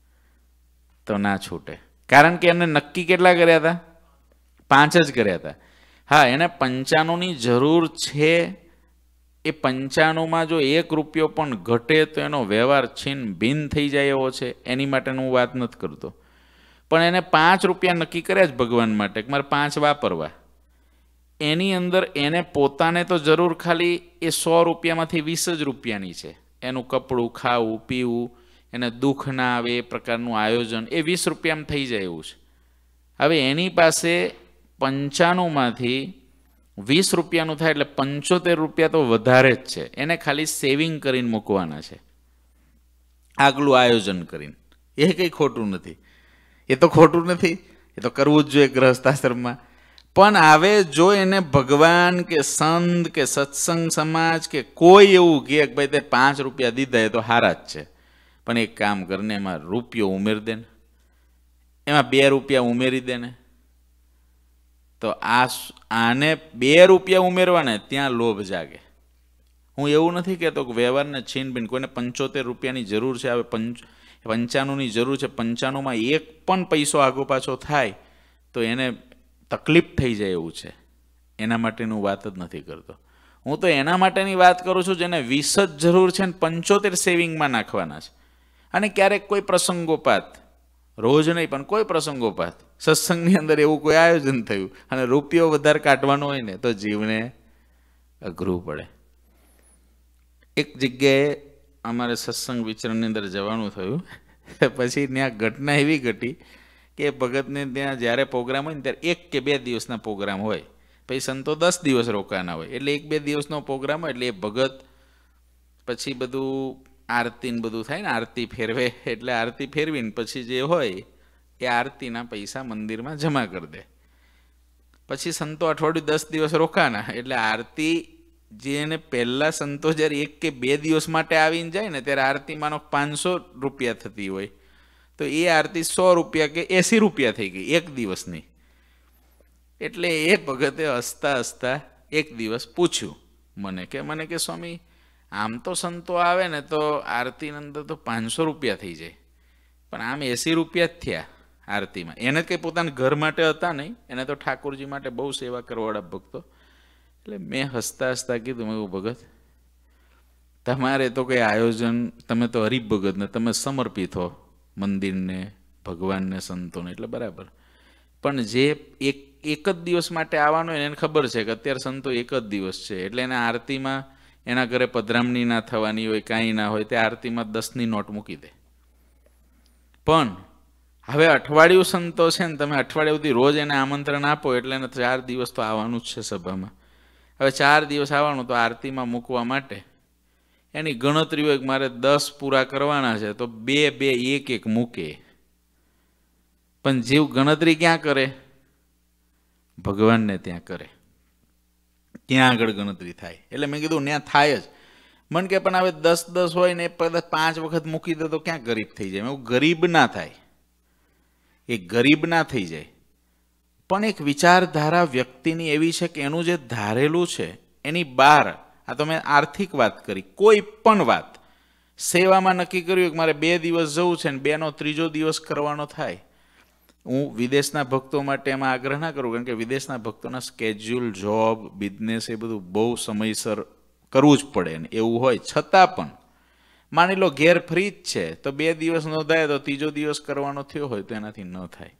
[SPEAKER 1] તો ના છૂટે, કારણ કે એને નક્કી કેટલા કર્યા હતા? પાંચ જ કર્યા હતા. હા, એને પંચાણુંની જરૂર છે. એ પંચાણુંમાં જો એક રૂપિયો પણ ઘટે તો એનો વ્યવહાર છીન ભીન થઈ જાય એવો છે, એની માટેનું હું વાત નથી કરતો. પણ એને પાંચ રૂપિયા નક્કી કર્યા જ ભગવાન માટે કે મારે પાંચ વાપરવા. એની અંદર એને પોતાને તો જરૂર ખાલી એ સો રૂપિયામાંથી વીસ જ રૂપિયાની છે. એનું કપડું, ખાવું, પીવું, એને દુઃખ ના આવે એ પ્રકારનું આયોજન એ વીસ રૂપિયામાં થઈ જાય એવું છે. હવે એની પાસે પંચાણુંમાંથી વીસ રૂપિયાનું થાય એટલે પંચોતેર રૂપિયા તો વધારે જ છે. એને ખાલી સેવિંગ કરીને મૂકવાના છે, આગલું આયોજન કરીને. એ કંઈ ખોટું નથી, એ તો ખોટું નથી, એ તો કરવું જ જોઈએ ગ્રહસ્થાશ્રમમાં. પણ હવે જો એને ભગવાન કે સંત કે સત્સંગ સમાજ કે કોઈ એવું કહે કે ભાઈ તે પાંચ રૂપિયા દીધા એ તો હારા જ છે, પણ એક કામ કરીને એમાં રૂપિયો ઉમેરી દે ને, એમાં બે રૂપિયા ઉમેરી દે ને, તો આ આને બે રૂપિયા ઉમેરવાને ત્યાં લોભ જાગે. હું એવું નથી કહેતો કે વ્યવહારને છીન બીન, કોઈને પંચોતેર રૂપિયાની જરૂર છે, હવે પંચ પંચાણુંની જરૂર છે, પંચાણુંમાં એક પણ પૈસો આગો પાછો થાય તો એને તકલીફ થઈ જાય એવું છે, એના માટેની હું વાત જ નથી કરતો. હું તો એના માટેની વાત કરું છું જેને વીસ જ જરૂર છે ને પંચોતેર સેવિંગમાં નાખવાના છે. અને ક્યારેક કોઈ પ્રસંગોપાત, રોજ નહીં પણ કોઈ પ્રસંગોપાત, સત્સંગની અંદર એવું કોઈ આયોજન થયું અને રૂપિયો વધારે કાઢવાનો હોય ને તો જીવને અઘરું પડે. એક જગ્યાએ અમારે સત્સંગ વિચરણની અંદર જવાનું થયું, પછી ત્યાં ઘટના એવી ઘટી કે ભગતને ત્યાં જ્યારે પ્રોગ્રામ હોય ને ત્યારે એક કે બે દિવસના પ્રોગ્રામ હોય, પછી સંતો દસ દિવસ રોકાના હોય, એટલે એક બે દિવસનો પ્રોગ્રામ હોય એટલે એ ભગત પછી બધું આરતી ને બધું થાય ને, આરતી ફેરવે એટલે આરતી ફેરવીને પછી જે હોય એ આરતીના પૈસા મંદિરમાં જમા કરી દે. પછી સંતો અઠવાડિયું દસ દિવસ રોકાના એટલે આરતી જેને પહેલાં સંતો જ્યારે એક કે બે દિવસ માટે આવીને જાય ને ત્યારે આરતીમાંનો પાંચસો રૂપિયા થતી હોય તો એ આરતી સો રૂપિયા કે એંસી રૂપિયા થઈ ગઈ એક દિવસની. એટલે એ ભગતે હસતા હસતા એક દિવસ પૂછ્યું મને કે મને કે સ્વામી આમ તો સંતો આવે ને તો આરતીની અંદર તો પાંચસો રૂપિયા થઈ જાય પણ આમ એંસી રૂપિયા જ થયા આરતીમાં. એને કંઈ પોતાના ઘર માટે હતા નહીં, એને તો ઠાકોરજી માટે બહુ સેવા કરવાવાળા ભક્તો. એટલે મેં હસતા હસતા કીધું મેં ભગત તમારે તો કંઈ આયોજન, તમે તો હરિભગત ને તમે સમર્પિત હો મંદિરને, ભગવાનને, સંતોને, એટલે બરાબર. પણ જે એક એક જ દિવસ માટે આવવાનો એને ખબર છે કે અત્યારે સંતો એક જ દિવસ છે એટલે એને આરતીમાં એના ઘરે પધરામણી ના થવાની હોય, કાંઈ ના હોય, તે આરતીમાં દસની નોટ મૂકી દે. પણ હવે અઠવાડિયું સંતો છે ને તમે અઠવાડિયા સુધી રોજ એને આમંત્રણ આપો એટલે એને ચાર દિવસ તો આવવાનું જ છે સભામાં. હવે ચાર દિવસ આવવાનું તો આરતીમાં મૂકવા માટે એની ગણતરી હોય કે મારે દસ પૂરા કરવાના છે તો બે બે એક એક મૂકે. પણ જીવ ગણતરી ક્યાં કરે? ભગવાનને ત્યાં કરે, ત્યાં આગળ ગણતરી થાય. એટલે મેં કીધું ત્યાં થાય જ. મન કે પણ હવે દસ દસ હોય ને એ પાંચ વખત મૂકી દે તો ક્યાં ગરીબ થઈ જાય? એવું ગરીબ ના થાય, એ ગરીબ ના થઈ જાય. પણ એક વિચારધારા વ્યક્તિની એવી છે કે એનું જે ધારેલું છે એની બહાર, આ તો મેં આર્થિક વાત કરી, કોઈ પણ વાત સેવામાં નક્કી કર્યું કે મારે બે દિવસ જવું છે ને બેનો ત્રીજો દિવસ કરવાનો થાય. હું વિદેશના ભક્તો માટે એમાં આગ્રહ ના કરું કારણ કે વિદેશના ભક્તોના સ્કેડ્યુલ, જોબ, બિઝનેસ એ બધું બહુ સમયસર કરવું જ પડે ને એવું હોય. છતાં પણ માની લો ઘેર ફ્રી જ છે તો બે દિવસ નોંધાય તો ત્રીજો દિવસ કરવાનો થયો હોય તો એનાથી ન થાય.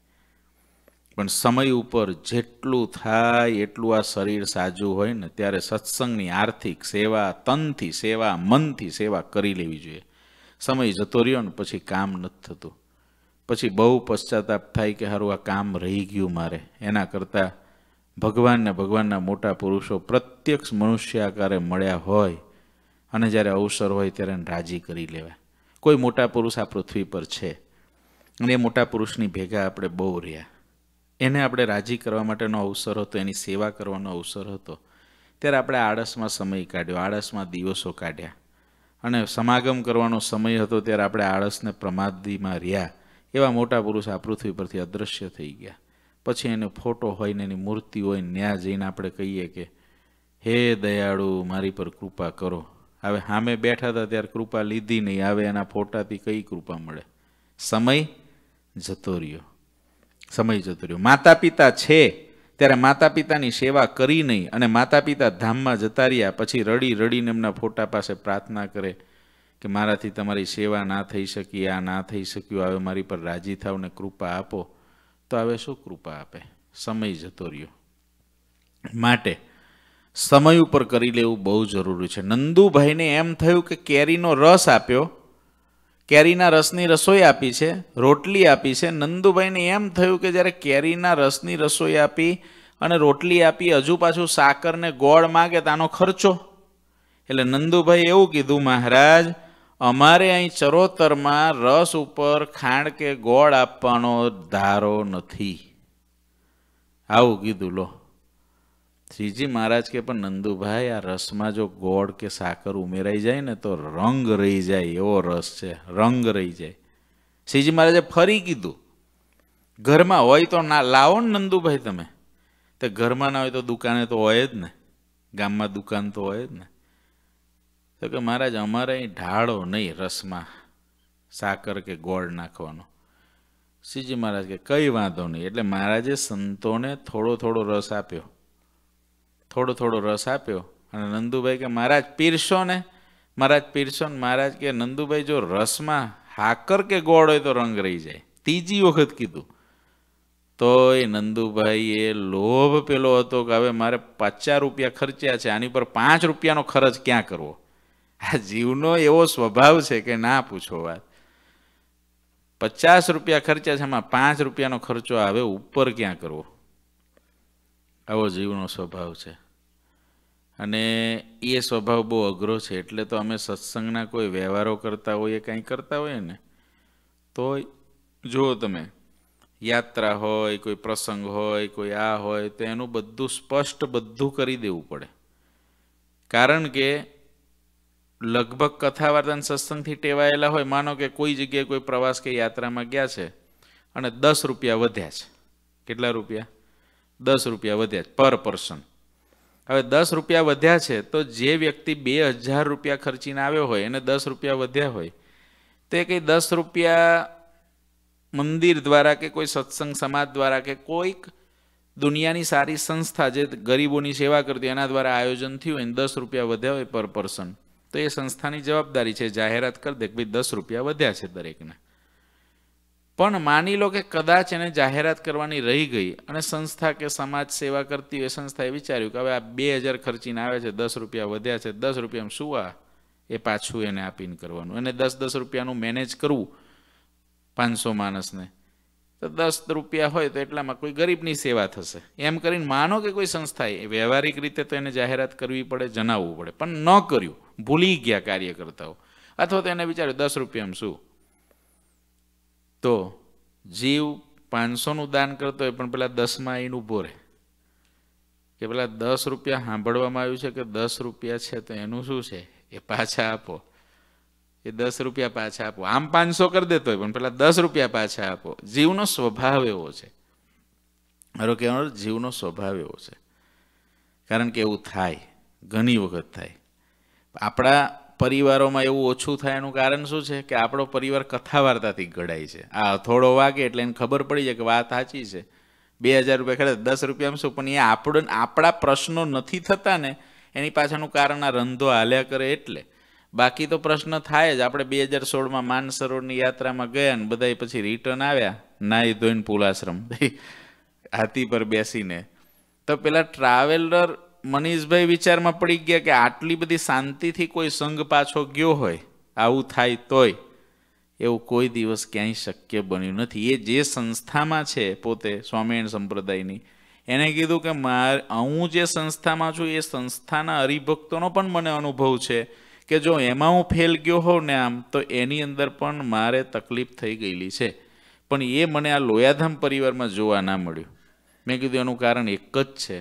[SPEAKER 1] પણ સમય ઉપર જેટલું થાય એટલું આ શરીર સાજું હોય ને ત્યારે સત્સંગની આર્થિક સેવા, તનથી સેવા, મનથી સેવા કરી લેવી જોઈએ. સમય જતો રહ્યો ને પછી કામ નથી થતું, પછી બહુ પશ્ચાતાપ થાય કે સારું આ કામ રહી ગયું મારે. એના કરતાં ભગવાનને, ભગવાનના મોટા પુરુષો પ્રત્યક્ષ મનુષ્ય આકારે મળ્યા હોય અને જ્યારે અવસર હોય ત્યારે એને રાજી કરી લેવા. કોઈ મોટા પુરુષ આ પૃથ્વી પર છે અને એ મોટા પુરુષની ભેગા આપણે બહુ રહ્યા, એને આપણે રાજી કરવા માટેનો અવસર હતો, એની સેવા કરવાનો અવસર હતો, ત્યારે આપણે આળસમાં સમય કાઢ્યો, આળસમાં દિવસો કાઢ્યા. અને સમાગમ કરવાનો સમય હતો ત્યારે આપણે આળસને પ્રમાદીમાં રહ્યા. એવા મોટા પુરુષ આ પૃથ્વી પરથી અદૃશ્ય થઈ ગયા. પછી એનો ફોટો હોય ને એની મૂર્તિ હોય ને ત્યાં જઈને આપણે કહીએ કે હે દયાળુ મારી પર કૃપા કરો. હવે સામે બેઠા હતા ત્યારે કૃપા લીધી નહીં, હવે એના ફોટાથી કઈ કૃપા મળે? સમય જતો રહ્યો, સમય જતો રહ્યો. માતા પિતા છે ત્યારે માતા પિતાની સેવા કરી નહીં અને માતા પિતા ધામમાં જતા રહ્યા પછી રડી રડીને એમના ફોટા પાસે પ્રાર્થના કરે કે મારાથી તમારી સેવા ના થઈ શકી, આ ના થઈ શક્યું, હવે મારી પર રાજી થાવ ને કૃપા આપો. તો હવે શું કૃપા આપે? સમય જતો રહ્યો. માટે સમય ઉપર કરી લેવું બહુ જરૂરી છે. નંદુભાઈને એમ થયું કે કેરીનો રસ આપ્યો, કેરીના રસની રસોઈ આપી છે, રોટલી આપી છે. નંદુભાઈને એમ થયું કે જ્યારે કેરીના રસની રસોઈ આપી અને રોટલી આપી હજુ પાછું સાકર ને ગોળ માગે તો આનો ખર્ચો. એટલે નંદુભાઈ એવું કીધું, મહારાજ અમારે અહીં ચરોતરમાં રસ ઉપર ખાંડ કે ગોળ આપવાનો ધારો નથી. આવું કીધું. લો, શ્રીજી મહારાજ કે પણ નંદુભાઈ આ રસમાં જો ગોળ કે સાકર ઉમેરાઈ જાય ને તો રંગ રહી જાય, એવો રસ છે, રંગ રહી જાય. શ્રીજી મહારાજે ફરી કીધું, ઘરમાં હોય તો ના લાવો ને નંદુભાઈ તમે. તે ઘરમાં ના હોય તો દુકાને તો હોય જ ને, ગામમાં દુકાન તો હોય જ ને. તો કે મહારાજ અમારે અહીં ઢાળો નહીં રસમાં સાકર કે ગોળ નાખવાનો. શ્રીજી મહારાજ કે કઈ વાંધો નહીં. એટલે મહારાજે સંતોને થોડો થોડો રસ આપ્યો, થોડો થોડો રસ આપ્યો અને નંદુભાઈ કે મહારાજ પીરશો ને, મહારાજ પીરશો ને. મહારાજ કે નંદુભાઈ જો રસમાં સાકર કે ગોળ હોય તો રંગ રહી જાય. ત્રીજી વખત કીધું તો એ નંદુભાઈ એ લોભ પેલો હતો કે હવે મારે પચાસ રૂપિયા ખર્ચ્યા છે, આની પર પાંચ રૂપિયાનો ખર્ચ ક્યાં કરવો? આ જીવનો એવો સ્વભાવ છે કે ના પૂછો વાત. પચાસ રૂપિયા ખર્ચ્યા છે, એમાં પાંચ રૂપિયાનો ખર્ચો આવે, ઉપર ક્યાં કરવો? આવો જીવનો સ્વભાવ છે. અને એ સ્વભાવ બહુ અઘરો છે. એટલે તો અમે સત્સંગના કોઈ વ્યવહારો કરતા હોઈએ, કંઈ કરતા હોઈએ ને, તો જુઓ તમે, યાત્રા હોય, કોઈ પ્રસંગ હોય, કોઈ આ હોય, તો એનું બધું સ્પષ્ટ બધું કરી દેવું પડે. કારણ કે લગભગ કથા વાર્તા સત્સંગથી ટેવાયેલા હોય. માનો કે કોઈ જગ્યાએ કોઈ પ્રવાસ કે યાત્રામાં ગયા છે અને દસ રૂપિયા વધ્યા છે. કેટલા રૂપિયા? દસ રૂપિયા વધ્યા છે પર પર્સન. હવે દસ રૂપિયા વધ્યા છે તો જે વ્યક્તિ બે હજાર રૂપિયા ખર્ચીને આવ્યો હોય એને દસ રૂપિયા વધ્યા હોય, તે કંઈ દસ રૂપિયા મંદિર દ્વારા કે કોઈ સત્સંગ સમાજ દ્વારા કે કોઈક દુનિયાની સારી સંસ્થા જે ગરીબોની સેવા કરતી એના દ્વારા આયોજન થયું હોય ને દસ રૂપિયા વધ્યા હોય પર પર્સન, તો એ સંસ્થાની જવાબદારી છે જાહેરાત કરી દે કે ભાઈ દસ રૂપિયા વધ્યા છે દરેકને. પણ માની લો કે કદાચ એને જાહેરાત કરવાની રહી ગઈ અને સંસ્થા કે સમાજ સેવા કરતી હોય સંસ્થાએ વિચાર્યું કે હવે આ બે હજાર ખર્ચીને આવે છે, દસ રૂપિયા વધ્યા છે, દસ રૂપિયામાં શું આ એ પાછું એને આપીને કરવાનું, એને દસ દસ રૂપિયાનું મેનેજ કરવું પાંચસો માણસને, તો દસ રૂપિયા હોય તો એટલામાં કોઈ ગરીબની સેવા થશે એમ કરીને માનો કે કોઈ સંસ્થાએ વ્યવહારિક રીતે તો એને જાહેરાત કરવી પડે, જણાવવું પડે, પણ ન કર્યું, ભૂલી ગયા કાર્યકર્તાઓ, અથવા તો એને વિચાર્યું દસ રૂપિયામાં શું. તો જીવ પાંચસોનું દાન કરતો હોય પણ પેલા દસમાં આવીને ઊભો રહે કે પેલા દસ રૂપિયા સાંભળવામાં આવ્યું છે કે દસ રૂપિયા છે તો એનું શું છે એ પાછા આપો, એ દસ રૂપિયા પાછા આપો. આમ પાંચસો કરી દેતો હોય પણ પેલા દસ રૂપિયા પાછા આપો. જીવનો સ્વભાવ એવો છે, મારો કહેવાનો જીવનો સ્વભાવ એવો છે. કારણ કે એવું થાય, ઘણી વખત થાય. આપણા પરિવારોમાં એવું ઓછું થાય એનું કારણ શું છે કે આપણો પરિવાર કથા વાર્તાથી ઘડાય છે. આ થોડો વાગે એટલે એને ખબર પડી જાય કે વાત સાચી છે, બે હજાર રૂપિયા ખર્ચ દસ રૂપિયામાં શું, પણ એ આપણો આપણા પ્રશ્નો નથી થતા ને એની પાછળનું કારણ આ રંધો હાલ્યા કરે એટલે. બાકી તો પ્રશ્ન થાય જ. આપણે બે હજાર સોળમાં માનસરોવરની યાત્રામાં ગયા ને બધા પછી રિટર્ન આવ્યા નાહી ધોઈને પુલાશ્રમ હાથી પર બેસીને, તો પેલા ટ્રાવેલર મનીષભાઈ વિચારમાં પડી ગયા કે આટલી બધી શાંતિથી કોઈ સંઘ પાછો ગયો હોય આવું થાય તોય એવું કોઈ દિવસ ક્યાંય શક્ય બન્યું નથી. એ જે સંસ્થામાં છે પોતે સ્વામિનારાયણ સંપ્રદાયની, એને કીધું કે મારે હું જે સંસ્થામાં છું એ સંસ્થાના હરિભક્તોનો પણ મને અનુભવ છે કે જો એમાં હું ફેલ ગયો હોઉં ને આમ તો એની અંદર પણ મારે તકલીફ થઈ ગયેલી છે, પણ એ મને આ લોયાધામ પરિવારમાં જોવા ના મળ્યું. મેં કીધું એનું કારણ એક જ છે,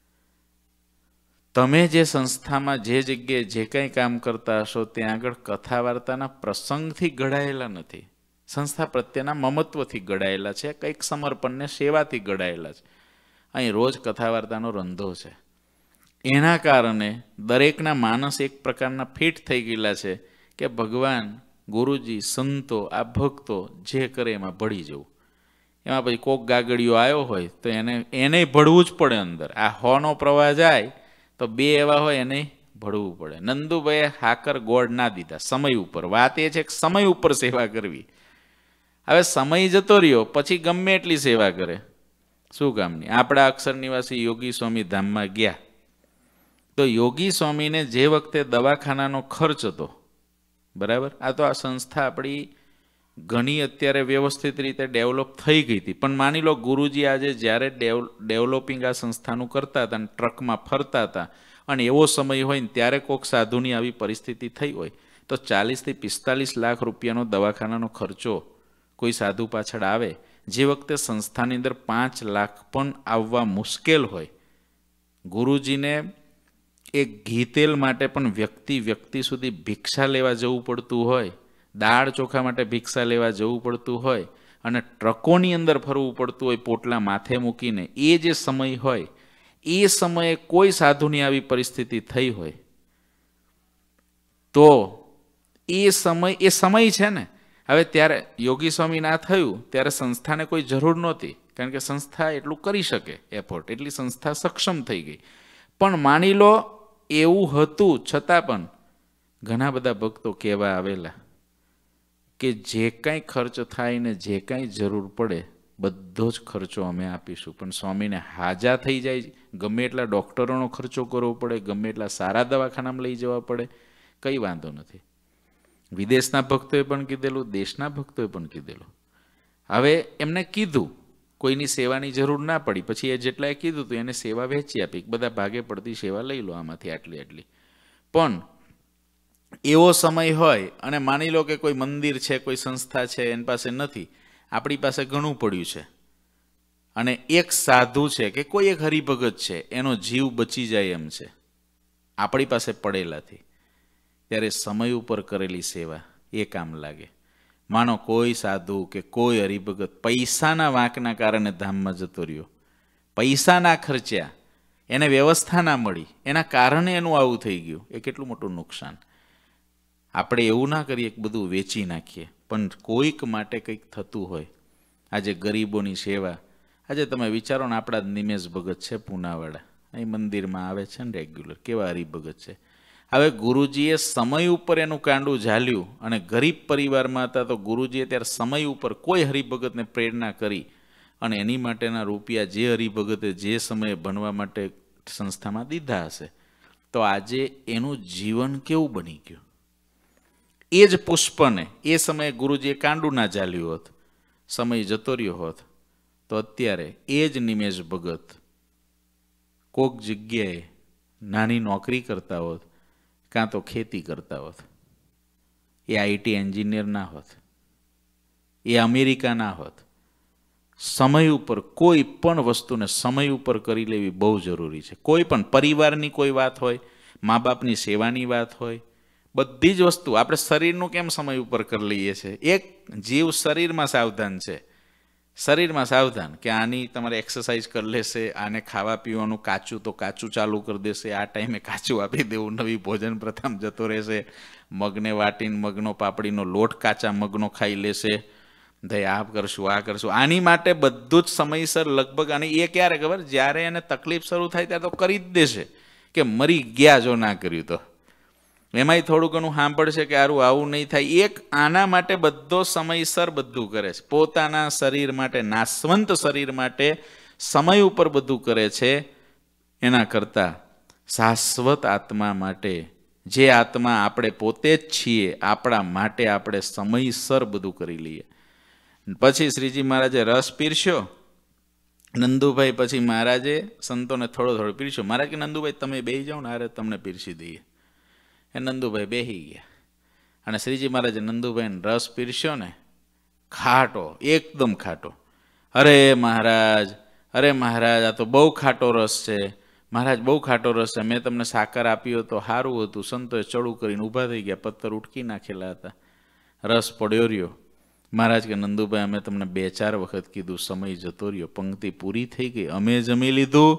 [SPEAKER 1] તમે જે સંસ્થામાં જે જગ્યાએ જે કંઈ કામ કરતા હશો ત્યાં આગળ કથા વાર્તાના પ્રસંગથી ઘડાયેલા નથી, સંસ્થા પ્રત્યેના મમત્વથી ઘડાયેલા છે, કંઈક સમર્પણને સેવાથી ઘડાયેલા છે. અહીં રોજ કથા વાર્તાનો રંધો છે. એના કારણે દરેકના માનસ એક પ્રકારના ફિટ થઈ ગયેલા છે કે ભગવાન, ગુરુજી, સંતો, આ ભક્તો જે કરે એમાં ભળી જવું. એમાં પછી કોક ગાગડીઓ આવ્યો હોય તો એને એને ભળવું જ પડે અંદર. આ હોનો પ્રવાહ જાય તો બે એવા હોય એને ભળવું પડે. નંદુભાઈએ હાકર ગોળ ના દીધા સમય ઉપર. વાત એ છે કે સમય ઉપર સેવા કરવી. હવે સમય જતો રહ્યો પછી ગમે એટલી સેવા કરે શું કામની. આપણા અક્ષર નિવાસી યોગી સ્વામી ધામમાં ગયા તો યોગી સ્વામીને જે વખતે દવાખાનાનો ખર્ચ હતો, બરાબર, આ તો આ સંસ્થા આપણી ઘણી અત્યારે વ્યવસ્થિત રીતે ડેવલપ થઈ ગઈ હતી, પણ માની લો ગુરુજી આજે જ્યારે ડેવલપિંગ આ સંસ્થાનું કરતા હતા અને ટ્રકમાં ફરતા હતા અને એવો સમય હોય ને ત્યારે કોઈક સાધુની આવી પરિસ્થિતિ થઈ હોય તો ચાલીસથી પિસ્તાલીસ લાખ રૂપિયાનો દવાખાનાનો ખર્ચો કોઈ સાધુ પાછળ આવે, જે વખતે સંસ્થાની અંદર પાંચ લાખ પણ આવવા મુશ્કેલ હોય. ગુરુજીને એક ઘી તેલ માટે પણ વ્યક્તિ વ્યક્તિ સુધી ભિક્ષા લેવા જવું પડતું હોય, દાળ ચોખા માટે ભિક્ષા લેવા જવું પડતું હોય અને ટ્રકોની અંદર ફરવું પડતું હોય પોટલા માથે મૂકીને. એ જે સમય હોય એ સમયે કોઈ સાધુની આવી પરિસ્થિતિ થઈ હોય તો એ સમય એ સમય છે ને. હવે ત્યારે યોગી સ્વામી ના થયું ત્યારે સંસ્થાને કોઈ જરૂર નહોતી, કારણ કે સંસ્થા એટલું કરી શકે એફોર્ટ, એટલી સંસ્થા સક્ષમ થઈ ગઈ. પણ માની લો એવું હતું છતાં પણ ઘણા બધા ભક્તો કહેવા આવેલા કે જે કાંઈ ખર્ચ થાય ને જે કાંઈ જરૂર પડે બધો જ ખર્ચો અમે આપીશું, પણ સ્વામીને હાજા થઈ જાય, ગમે એટલા ડૉક્ટરોનો ખર્ચો કરવો પડે, ગમે એટલા સારા દવાખાનામાં લઈ જવા પડે, કંઈ વાંધો નથી. વિદેશના ભક્તોએ પણ કીધેલું, દેશના ભક્તોએ પણ કીધેલું. હવે એમને કીધું કોઈની સેવાની જરૂર ના પડી, પછી એ જેટલાએ કીધું હતું એને સેવા વહેંચી આપી, બધા ભાગે પડતી સેવા લઈ લો આમાંથી આટલી આટલી. પણ એવો સમય હોય અને માની લો કે કોઈ મંદિર છે, કોઈ સંસ્થા છે, એની પાસે નથી, આપણી પાસે ઘણું પડ્યું છે, અને એક સાધુ છે કે કોઈ એક હરિભગત છે એનો જીવ બચી જાય એમ છે આપણી પાસે પડેલાથી, ત્યારે સમય ઉપર કરેલી સેવા એ કામ લાગે. માનો કોઈ સાધુ કે કોઈ હરિભગત પૈસાના વાંકના કારણે ધામમાં જતો રહ્યો, પૈસાના ખર્ચ્યા, એને વ્યવસ્થા ના મળી, એના કારણે એનું આવું થઈ ગયું, એ કેટલું મોટું નુકસાન. આપણે એવું ના કરીએ કે બધું વેચી નાખીએ, પણ કોઈક માટે કંઈક થતું હોય. આજે ગરીબોની સેવા, આજે તમે વિચારો ને, આપણા નિમેશ ભગત છે પૂનાવાળા, અહીં મંદિરમાં આવે છે ને રેગ્યુલર, કેવા હરિભગત છે. હવે ગુરુજીએ સમય ઉપર એનું કાંડું ઝાલ્યું, અને ગરીબ પરિવારમાં હતા તો ગુરુજીએ ત્યારે સમય ઉપર કોઈ હરિભગતને પ્રેરણા કરી અને એની માટેના રૂપિયા જે હરિભગતે જે સમયે ભણવા માટે સંસ્થામાં દીધા હશે, તો આજે એનું જીવન કેવું બની ગયું. એ જ પુષ્પને એ સમયે ગુરુજીએ કાંડું ના ઝાલ્યું હોત, સમય જતો રહ્યો હોત, તો અત્યારે એ જ નિમેશ ભગત કોક જગ્યાએ નાની નોકરી કરતા હોત, કાં તો ખેતી કરતા હોત, એ આઈટી એન્જિનિયર ના હોત, એ અમેરિકા ના હોત. સમય ઉપર કોઈ પણ વસ્તુને સમય ઉપર કરી લેવી બહુ જરૂરી છે. કોઈ પણ પરિવારની કોઈ વાત હોય, મા બાપની સેવાની વાત હોય, બધી જ વસ્તુ આપણે શરીરનું કેમ સમય ઉપર કરી લઈએ છીએ. એક જીવ શરીરમાં સાવધાન છે, શરીરમાં સાવધાન કે આની તમારે એક્સરસાઇઝ કરી લેશે, આને ખાવા પીવાનું કાચું તો કાચું ચાલુ કરી દેશે, આ ટાઈમે કાચું આપી દેવું, નવી ભોજન પ્રથામાં જતો રહેશે, મગને વાટીને મગનો પાપડીનો લોટ કાચા મગનો ખાઈ લેશે, ભાઈ આ કરશું આ કરશું. આની માટે બધું જ સમયસર લગભગ. અને એ ક્યારે ખબર, જ્યારે એને તકલીફ શરૂ થાય ત્યારે તો કરી જ દેશે કે મરી ગયા જો ના કર્યું તો. એમાંય થોડું ઘણું સાંભળશે કે આરું આવું નહીં થાય. એક આના માટે બધો સમયસર બધું કરે છે, પોતાના શરીર માટે, નાશવંત શરીર માટે સમય ઉપર બધું કરે છે. એના કરતાં શાશ્વત આત્મા માટે, જે આત્મા આપણે પોતે જ છીએ, આપણા માટે આપણે સમયસર બધું કરી લઈએ. પછી શ્રીજી મહારાજે રસ પીરસ્યો, નંદુભાઈ પછી મહારાજે સંતોને થોડો થોડો પીરસ્યો. મહારાજ કે નંદુભાઈ તમે બેસી જાઓ ને, આરે તમને પીરસી દઈએ. એ નંદુભાઈ બેસી ગયા, અને શ્રીજી મહારાજે નંદુભાઈને રસ પીરસ્યો ને, ખાટો, એકદમ ખાટો. અરે મહારાજ, અરે મહારાજ, આ તો બહુ ખાટો રસ છે. મહારાજ બહુ ખાટો રસ છે, મેં તમને સાકર આપ્યો તો સારું હતું. સંતોએ ચડું કરીને ઊભા થઈ ગયા, પથ્થર ઉટકી નાખેલા હતા, રસ પડ્યો રહ્યો. મહારાજ કે નંદુભાઈ અમે તમને બે ચાર વખત કીધું, સમય જતો રહ્યો, પંક્તિ પૂરી થઈ ગઈ, અમે જમી લીધું,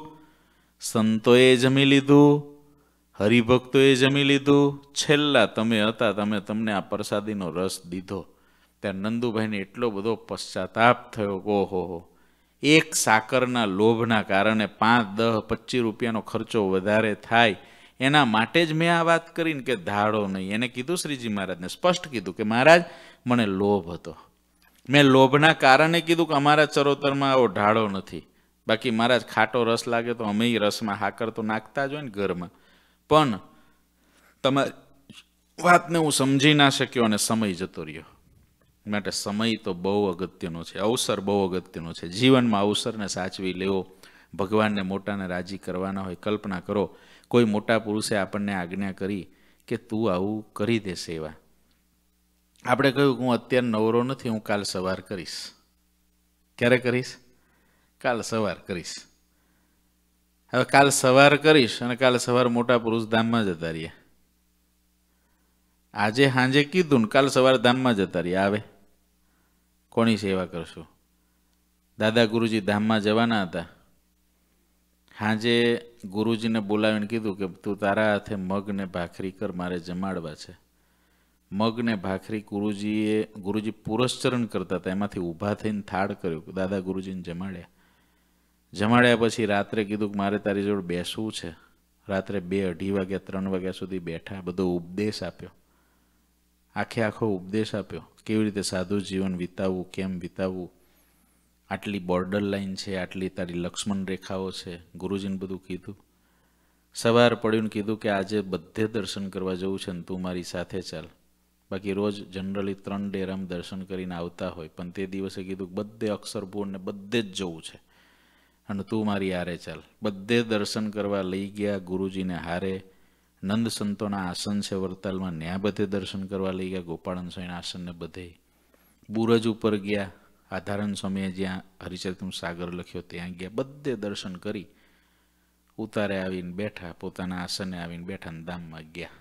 [SPEAKER 1] સંતોએ જમી લીધું, હરિભક્તોએ જમી લીધું, છેલ્લા તમે હતા, તમે તમને આ પ્રસાદીનો રસ દીધો. ત્યારે નંદુભાઈને એટલો બધો પશ્ચાતાપ થયો કે ઓહો હો, એક સાકરના લોભના કારણે પાંચ દસ પચીસ રૂપિયાનો ખર્ચો વધારે થાય, એના માટે જ મેં આ વાત કરીને કે ધાડો નહીં. એને કીધું શ્રીજી મહારાજને, સ્પષ્ટ કીધું કે મહારાજ મને લોભ હતો, મેં લોભના કારણે કીધું કે અમારા ચરોતરમાં આવો ઢાળો નથી. બાકી મહારાજ ખાટો રસ લાગે તો અમે રસમાં હાકર તો નાખતા જ હોય ને ઘરમાં, પણ તમારી વાતને હું સમજી ના શક્યો અને સમય જતો રહ્યો. માટે સમય તો બહુ અગત્યનો છે, અવસર બહુ અગત્યનો છે. જીવનમાં અવસરને સાચવી લેવો. ભગવાનને મોટાને રાજી કરવાના હોય. કલ્પના કરો કોઈ મોટા પુરુષે આપણને આજ્ઞા કરી કે તું આવું કરી દે સેવા. આપણે કહ્યું કે હું અત્યારે નવરો નથી, હું કાલ સવાર કરીશ. ક્યારે કરીશ? કાલ સવાર કરીશ. હવે કાલ સવાર કરીશ અને કાલ સવાર મોટા પુરુષ ધામમાં જતા રહ્યા. આજે સાંજે કીધું ને કાલ સવાર ધામમાં જતા રહ્યા. આવે કોની સેવા કરશું? દાદા ગુરુજી ધામમાં જવાના હતા. સાંજે ગુરુજીને બોલાવીને કીધું કે તું તારા હાથે મગ ને ભાખરી કર, મારે જમાડવા છે. મગ ને ભાખરી ગુરુજીએ ગુરુજી પુરસ્ચરણ કરતા હતા, એમાંથી ઊભા થઈને થાળ કર્યો, દાદા ગુરુજીને જમાડ્યા. જમાડ્યા પછી રાત્રે કીધું કે મારે તારી જોડે બેસવું છે. રાત્રે બે અઢી વાગ્યા ત્રણ વાગ્યા સુધી બેઠા, બધો ઉપદેશ આપ્યો, આખે આખો ઉપદેશ આપ્યો, કેવી રીતે સાધુ જીવન વિતાવવું, કેમ વિતાવવું, આટલી બોર્ડર લાઈન છે, આટલી તારી લક્ષ્મણ રેખાઓ છે, ગુરુજીને બધું કીધું. સવાર પડ્યું ને કીધું કે આજે બધે દર્શન કરવા જવું છે ને તું મારી સાથે ચાલ. બાકી રોજ જનરલી ત્રણ ડેરામાં દર્શન કરીને આવતા હોય, પણ તે દિવસે કીધું બધે અક્ષરપુર ને બધે જ જવું છે અને તું મારી હારે ચાલ. બધે દર્શન કરવા લઈ ગયા ગુરુજીને હારે. નંદ સંતોના આસન છે વરતાલમાં, ન્યા બધે દર્શન કરવા લઈ ગયા, ગોપાળન સ્વામીના આસનને બધે. બુરજ ઉપર ગયા, આધારણ સ્વામીએ જ્યાં હરિચરિત્ર સાગર લખ્યો ત્યાં ગયા, બધે દર્શન કરી ઉતારે આવીને બેઠા, પોતાના આસને આવીને બેઠા ને ધામમાં ગયા.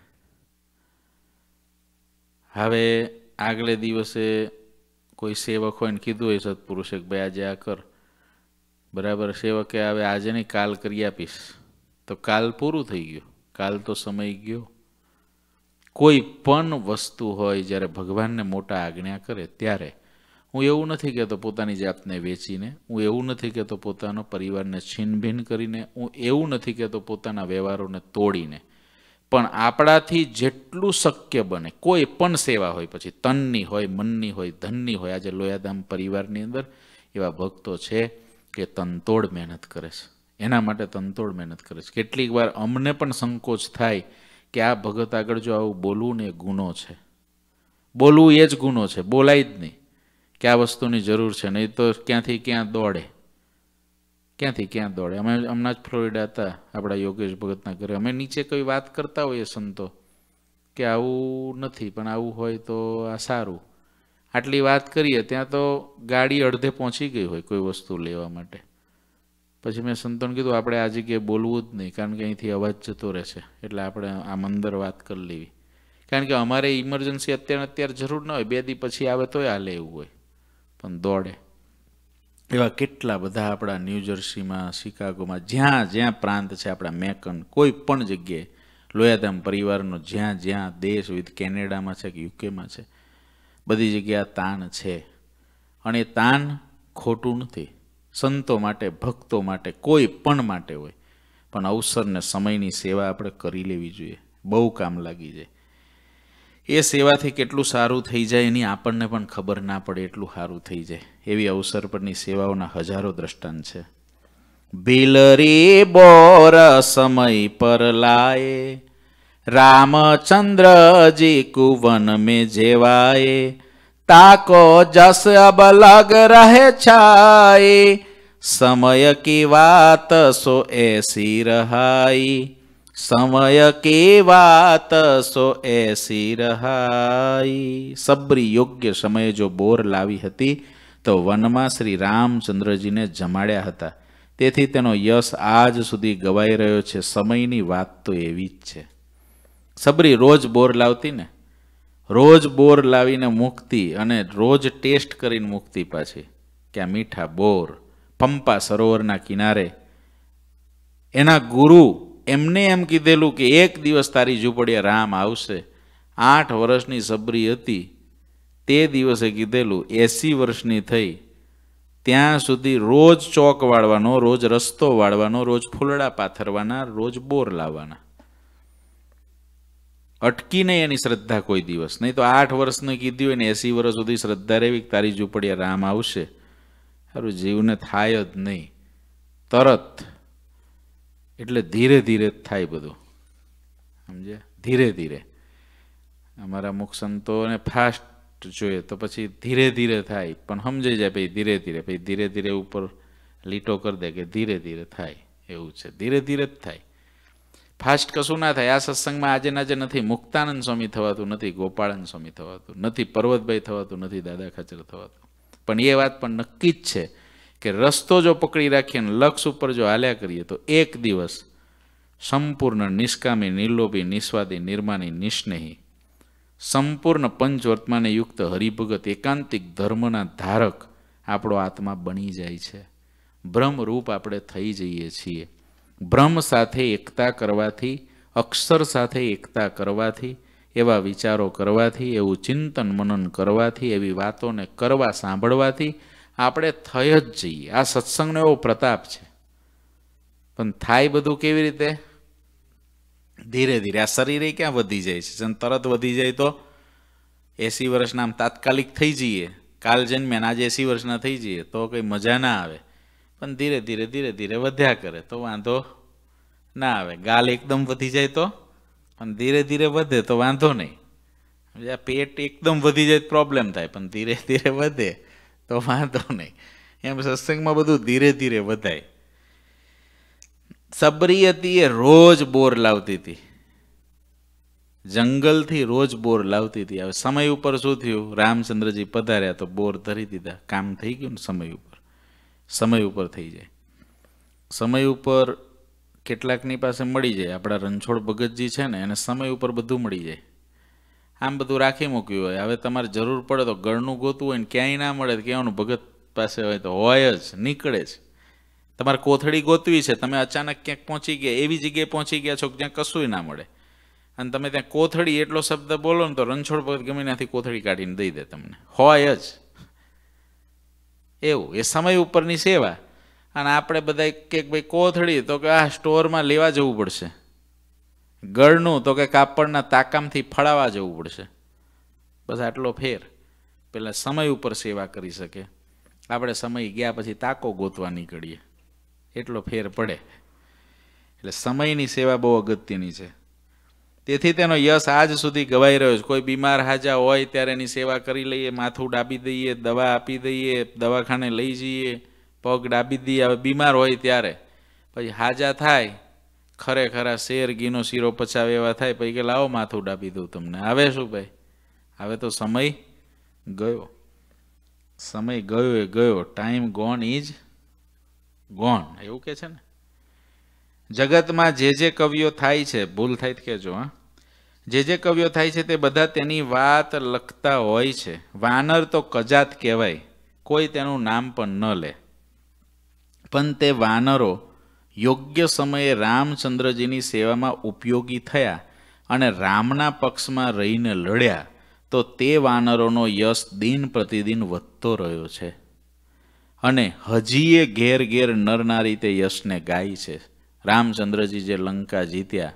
[SPEAKER 1] હવે આગલે દિવસે કોઈ સેવક હોય ને કીધું હોય સત્પુરુષે કે ભાઈ આજે આ કર, બરાબર. સેવકે હવે આજે નહીં કાલ કરી આપીશ, તો કાલ પૂરું થઈ ગયું, કાલ તો સમય ગયો. કોઈ પણ વસ્તુ હોય જ્યારે ભગવાનને મોટા આજ્ઞા કરે ત્યારે, હું એવું નથી કહેતો પોતાની જાતને વેચીને, હું એવું નથી કહેતો પોતાનો પરિવારને છીનભીન કરીને, હું એવું નથી કહેતો પોતાના વ્યવહારોને તોડીને, પણ આપણાથી જેટલું શક્ય બને કોઈ પણ સેવા હોય, પછી તનની હોય, મનની હોય, ધનની હોય. આજે લોયાધામ પરિવારની અંદર એવા ભક્તો છે કે તનતોડ મહેનત કરે છે, એના માટે તનતોડ મહેનત કરે છે. કેટલીક વાર અમને પણ સંકોચ થાય કે આ ભગત આગળ જો આવું બોલવું ને એ ગુનો છે, બોલવું એ જ ગુનો છે, બોલાય જ નહીં કે આ વસ્તુની જરૂર છે, નહીં તો ક્યાંથી ક્યાં દોડે, ક્યાંથી ક્યાં દોડે. અમે હમણાં જ ફ્લોરિડા હતા આપણા યોગેશ ભગતના ઘરે, અમે નીચે કોઈ વાત કરતા હોઈએ સંતો કે આવું નથી પણ આવું હોય તો આ સારું, આટલી વાત કરીએ ત્યાં તો ગાડી અડધે પહોંચી ગઈ હોય કોઈ વસ્તુ લેવા માટે. પછી મેં સંતોને કીધું આપણે આ જગ્યાએ બોલવું જ નહીં, કારણ કે અહીંથી અવાજ જતો રહેશે, એટલે આપણે આમ અંદર વાત કરી લેવી, કારણ કે અમારે ઇમરજન્સી અત્યારે અત્યારે જરૂર ન હોય, બે દી પછી આવે તોય હાલે એવું હોય, પણ દોડે. એવા કેટલા બધા આપણા ન્યૂજર્સીમાં, શિકાગોમાં, જ્યાં જ્યાં પ્રાંત છે આપણા મેકન, કોઈ પણ જગ્યાએ લોયાધામ પરિવારનો જ્યાં જ્યાં દેશ વિધ કેનેડામાં છે કે યુકેમાં છે, બધી જગ્યાએ તાન છે. અને એ તાન ખોટું નથી, સંતો માટે, ભક્તો માટે, કોઈ પણ માટે હોય, પણ અવસરને સમયની સેવા આપણે કરી લેવી જોઈએ, બહુ કામ લાગી જાય. એ સેવાથી કેટલું સારું થઈ જાય એની આપણને પણ ખબર ના પડે, એટલું સારું થઈ જાય. એવી અવસર પરની સેવાઓના હજારો દ્રષ્ટાંત છે. બિલરી બોર સમય પર લાયે, રામચંદ્રજી કુવન में जेवाए, ताको जस अब लग रहे छाए, समय की बात सो ऐसी रहाई, समय की बात સો એસી રહાઈ. સબરી યોગ્ય સમયે જો બોર લાવી હતી તો વનમાં શ્રી રામચંદ્રજીને જમાડ્યા હતા, તેથી તેનો યશ આજ સુધી ગવાઈ રહ્યો છે. સમયની વાત તો એવી જ છે. સબરી રોજ બોર લાવતી ને, રોજ બોર લાવીને મૂકતી અને રોજ ટેસ્ટ કરીને મૂકતી પાછી કે આ મીઠા બોર. પંપા સરોવરના કિનારે એના ગુરુ એમને એમ કીધેલું કે એક દિવસ તારી ઝૂંપડીએ રામ આવશે. આઠ વર્ષની સબરી હતી તે દિવસે કીધેલું, એસી વર્ષની થઈ ત્યાં સુધી રોજ ચોક વાળવાનો, રોજ રસ્તો વાળવાનો, રોજ ફૂલડા પાથરવાના, રોજ બોર લાવવાના. અટકી નહીં એની શ્રદ્ધા કોઈ દિવસ, નહીં તો આઠ વર્ષની કીધી હોય ને એસી વર્ષ સુધી શ્રદ્ધા રહેવી તારી ઝૂંપડીએ રામ આવશે, સારું જીવને થાય જ નહીં તરત. એટલે ધીરે ધીરે થાય બધું, સમજે, ધીરે ધીરે. અમારા મુખ સંતોને ફાસ્ટ જોઈએ તો પછી ધીરે ધીરે થાય, પણ સમજાઈ જાય પછી ધીરે ધીરે, પછી ધીરે ધીરે ઉપર લીટો કરી દે કે ધીરે ધીરે થાય. એવું છે, ધીરે ધીરે જ થાય, ફાસ્ટ કશું ના થાય. આ સત્સંગમાં આજે નાજે નથી મુક્તાનંદ સ્વામી થવાતું, નથી ગોપાળન સ્વામી થવાતું, નથી પર્વતભાઈ થવાતું, નથી દાદા ખાચર થવાતું, પણ એ વાત પણ નક્કી જ છે કે રસ્તો જો પકડી રાખીએ ને લક્ષ ઉપર જો હાલ્યા કરીએ તો એક દિવસ સંપૂર્ણ નિષ્કામી, નિર્લોભી, નિસ્વાદી, નિર્માની, નિસ્નેહી, સંપૂર્ણ પંચવર્તમાને યુક્ત હરિભગત, એકાંતિક ધર્મના ધારક આપણો આત્મા બની જાય છે. બ્રહ્મરૂપ આપણે થઈ જઈએ છીએ. બ્રહ્મ સાથે એકતા કરવાથી, અક્ષર સાથે એકતા કરવાથી, એવા વિચારો કરવાથી, એવું ચિંતન મનન કરવાથી, એવી વાતોને કરવા સાંભળવાથી આપણે થઈ જ જઈએ. આ સત્સંગનો એવો પ્રતાપ છે. પણ થાય બધું કેવી રીતે? ધીરે ધીરે. આ શરીરે ક્યાં વધી જાય છે? તરત વધી જાય તો એસી વર્ષના આમ તાત્કાલિક થઈ જઈએ, કાલ જન્મ્યા આજે એસી વર્ષના થઈ જઈએ તો કંઈ મજા ના આવે. પણ ધીરે ધીરે ધીરે ધીરે વધ્યા કરે તો વાંધો ના આવે. ગાલ એકદમ વધી જાય તો, પણ ધીરે ધીરે વધે તો વાંધો નહીં. આ પેટ એકદમ વધી જાય પ્રોબ્લેમ થાય, પણ ધીરે ધીરે વધે તો વાંધો નહીં. એમ સત્સંગમાં બધું ધીરે ધીરે વધાય. સબરી હતી એ રોજ બોર લાવતી હતી, જંગલથી રોજ બોર લાવતી હતી. હવે સમય ઉપર શું થયું, રામચંદ્રજી પધાર્યા તો બોર ધરી દીધા. કામ થઈ ગયું ને સમય ઉપર. સમય ઉપર થઈ જાય. સમય ઉપર કેટલાકની પાસે મળી જાય. આપણા રણછોડ ભગતજી છે ને, એને સમય ઉપર બધું મળી જાય. આમ બધું રાખી મૂક્યું હોય. હવે તમારે જરૂર પડે તો ગળનું ગોતવું હોય ને ક્યાંય ના મળે તો કહેવાનું ભગત પાસે હોય તો હોય જ, નીકળે જ. તમારે કોથળી ગોતવી છે, તમે અચાનક ક્યાંક પહોંચી ગયા, એવી જગ્યાએ પહોંચી ગયા છો કે જ્યાં કશુંય ના મળે, અને તમે ત્યાં કોથળી એટલો શબ્દ બોલો ને તો રણછોડ ભગત ગમે ત્યાંથી કોથળી કાઢીને દઈ દે તમને. હોય જ એવું. એ સમય ઉપરની સેવા. અને આપણે બધા કે ભાઈ કોથળી તો કે આ સ્ટોરમાં લેવા જવું પડશે, ગળનું તો કે કાપડના તાકામથી ફળાવા જવું પડશે. બસ આટલો ફેર. પેલા સમય ઉપર સેવા કરી શકે, આપણે સમય ગયા પછી તાકો ગોતવા નીકળીએ, એટલો ફેર પડે. એટલે સમયની સેવા બહુ અગત્યની છે. તેથી તેનો યશ આજ સુધી ગવાઈ રહ્યો છે. કોઈ બીમાર હાજા હોય ત્યારે એની સેવા કરી લઈએ, માથું ડાબી દઈએ, દવા આપી દઈએ, દવાખાને લઈ જઈએ, પગ ડાબી દઈએ. હવે બીમાર હોય ત્યારે પછી હાજા થાય, ખરેખર શેર ઘીનો શીરો પચાવે એવા થાય, પછી કે લાવો માથું ડાબી દઉં તમને. આવે શું ભાઈ, હવે તો સમય ગયો. સમય ગયો એ ગયો. ટાઈમ ગોન ઇઝ ગોન, એવું કે છે ને. જગતમાં જે જે કવિઓ થાય છે, ભૂલ થાય તો કહેજો હા, જે જે કવિઓ થાય છે તે બધા તેની વાત લખતા હોય છે. વાનર તો કજાત કહેવાય, કોઈ તેનું નામ પણ ન લે. પણ તે વાનરો યોગ્ય સમયે રામચંદ્રજીની સેવામાં ઉપયોગી થયા અને રામના પક્ષમાં રહીને લડ્યા તો તે વાનરોનો યશ દિન પ્રતિદિન વધતો રહ્યો છે. અને હજીએ ઘેર ઘેર નરનારી તે યશને ગાય છે. રામચંદ્રજી જે લંકા જીત્યા,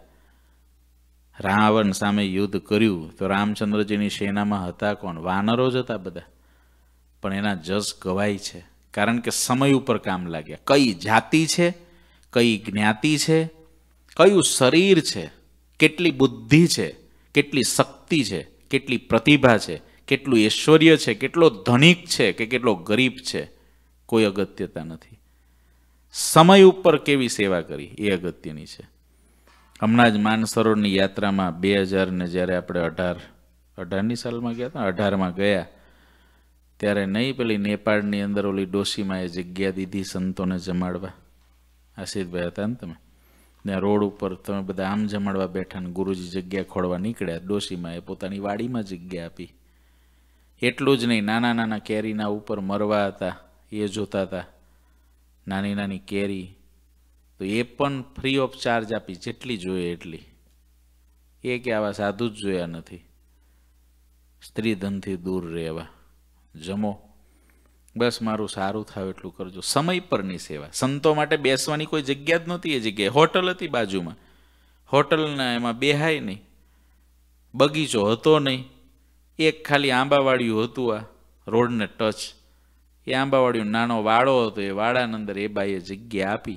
[SPEAKER 1] રાવણ સામે યુદ્ધ કર્યું, તો રામચંદ્રજીની સેનામાં હતા કોણ? વાનરો જ હતા બધા. પણ એના જસ ગવાય છે, કારણ કે સમય ઉપર કામ લાગ્યા. કઈ જાતિ છે, કઈ જ્ઞાતિ છે, કયું શરીર છે, કેટલી બુદ્ધિ છે, કેટલી શક્તિ છે, કેટલી પ્રતિભા છે, કેટલું ઐશ્વર્ય છે, કેટલો ધનિક છે કે કેટલો ગરીબ છે, કોઈ અગત્યતા નથી. સમય ઉપર કેવી સેવા કરી એ અગત્યની છે. હમણાં જ માનસરોવરની યાત્રામાં બે હજાર ને જ્યારે આપણે અઢાર અઢારની સાલમાં ગયા હતા, અઢારમાં ગયા ત્યારે નહીં પેલી નેપાળની અંદર ઓલી ડોશીમાં એ જગ્યા દીધી સંતોને જમાડવા. આશિષભાઈ હતા ને તમે, ત્યાં રોડ ઉપર તમે બધા આમ જમાડવા બેઠા ને ગુરુજી જગ્યા ખોળવા નીકળ્યા. ડોશીમાં એ પોતાની વાડીમાં જગ્યા આપી. એટલું જ નહીં, નાના નાના કેરીના ઉપર મરવા હતા એ જોતા હતા, નાની નાની કેરી, તો એ પણ ફ્રી ઓફ ચાર્જ આપી, જેટલી જોઈએ એટલી. એ કે આવા સાધુ જ જોયા નથી. સ્ત્રી ધનથી દૂર રહેવા, જમો, બસ મારું સારું થાય એટલું કરજો. સમય પરની સેવા. સંતો માટે બેસવાની કોઈ જગ્યા જ નહોતી. એ જગ્યાએ હોટલ હતી બાજુમાં, હોટલના એમાં બેહાય નહીં, બગીચો હતો નહીં, એક ખાલી આંબાવાડિયું હતું આ રોડને ટચ. એ આંબાવાડિયું નાનો વાડો હતો, એ વાડાની અંદર એ બાઈએ જગ્યા આપી,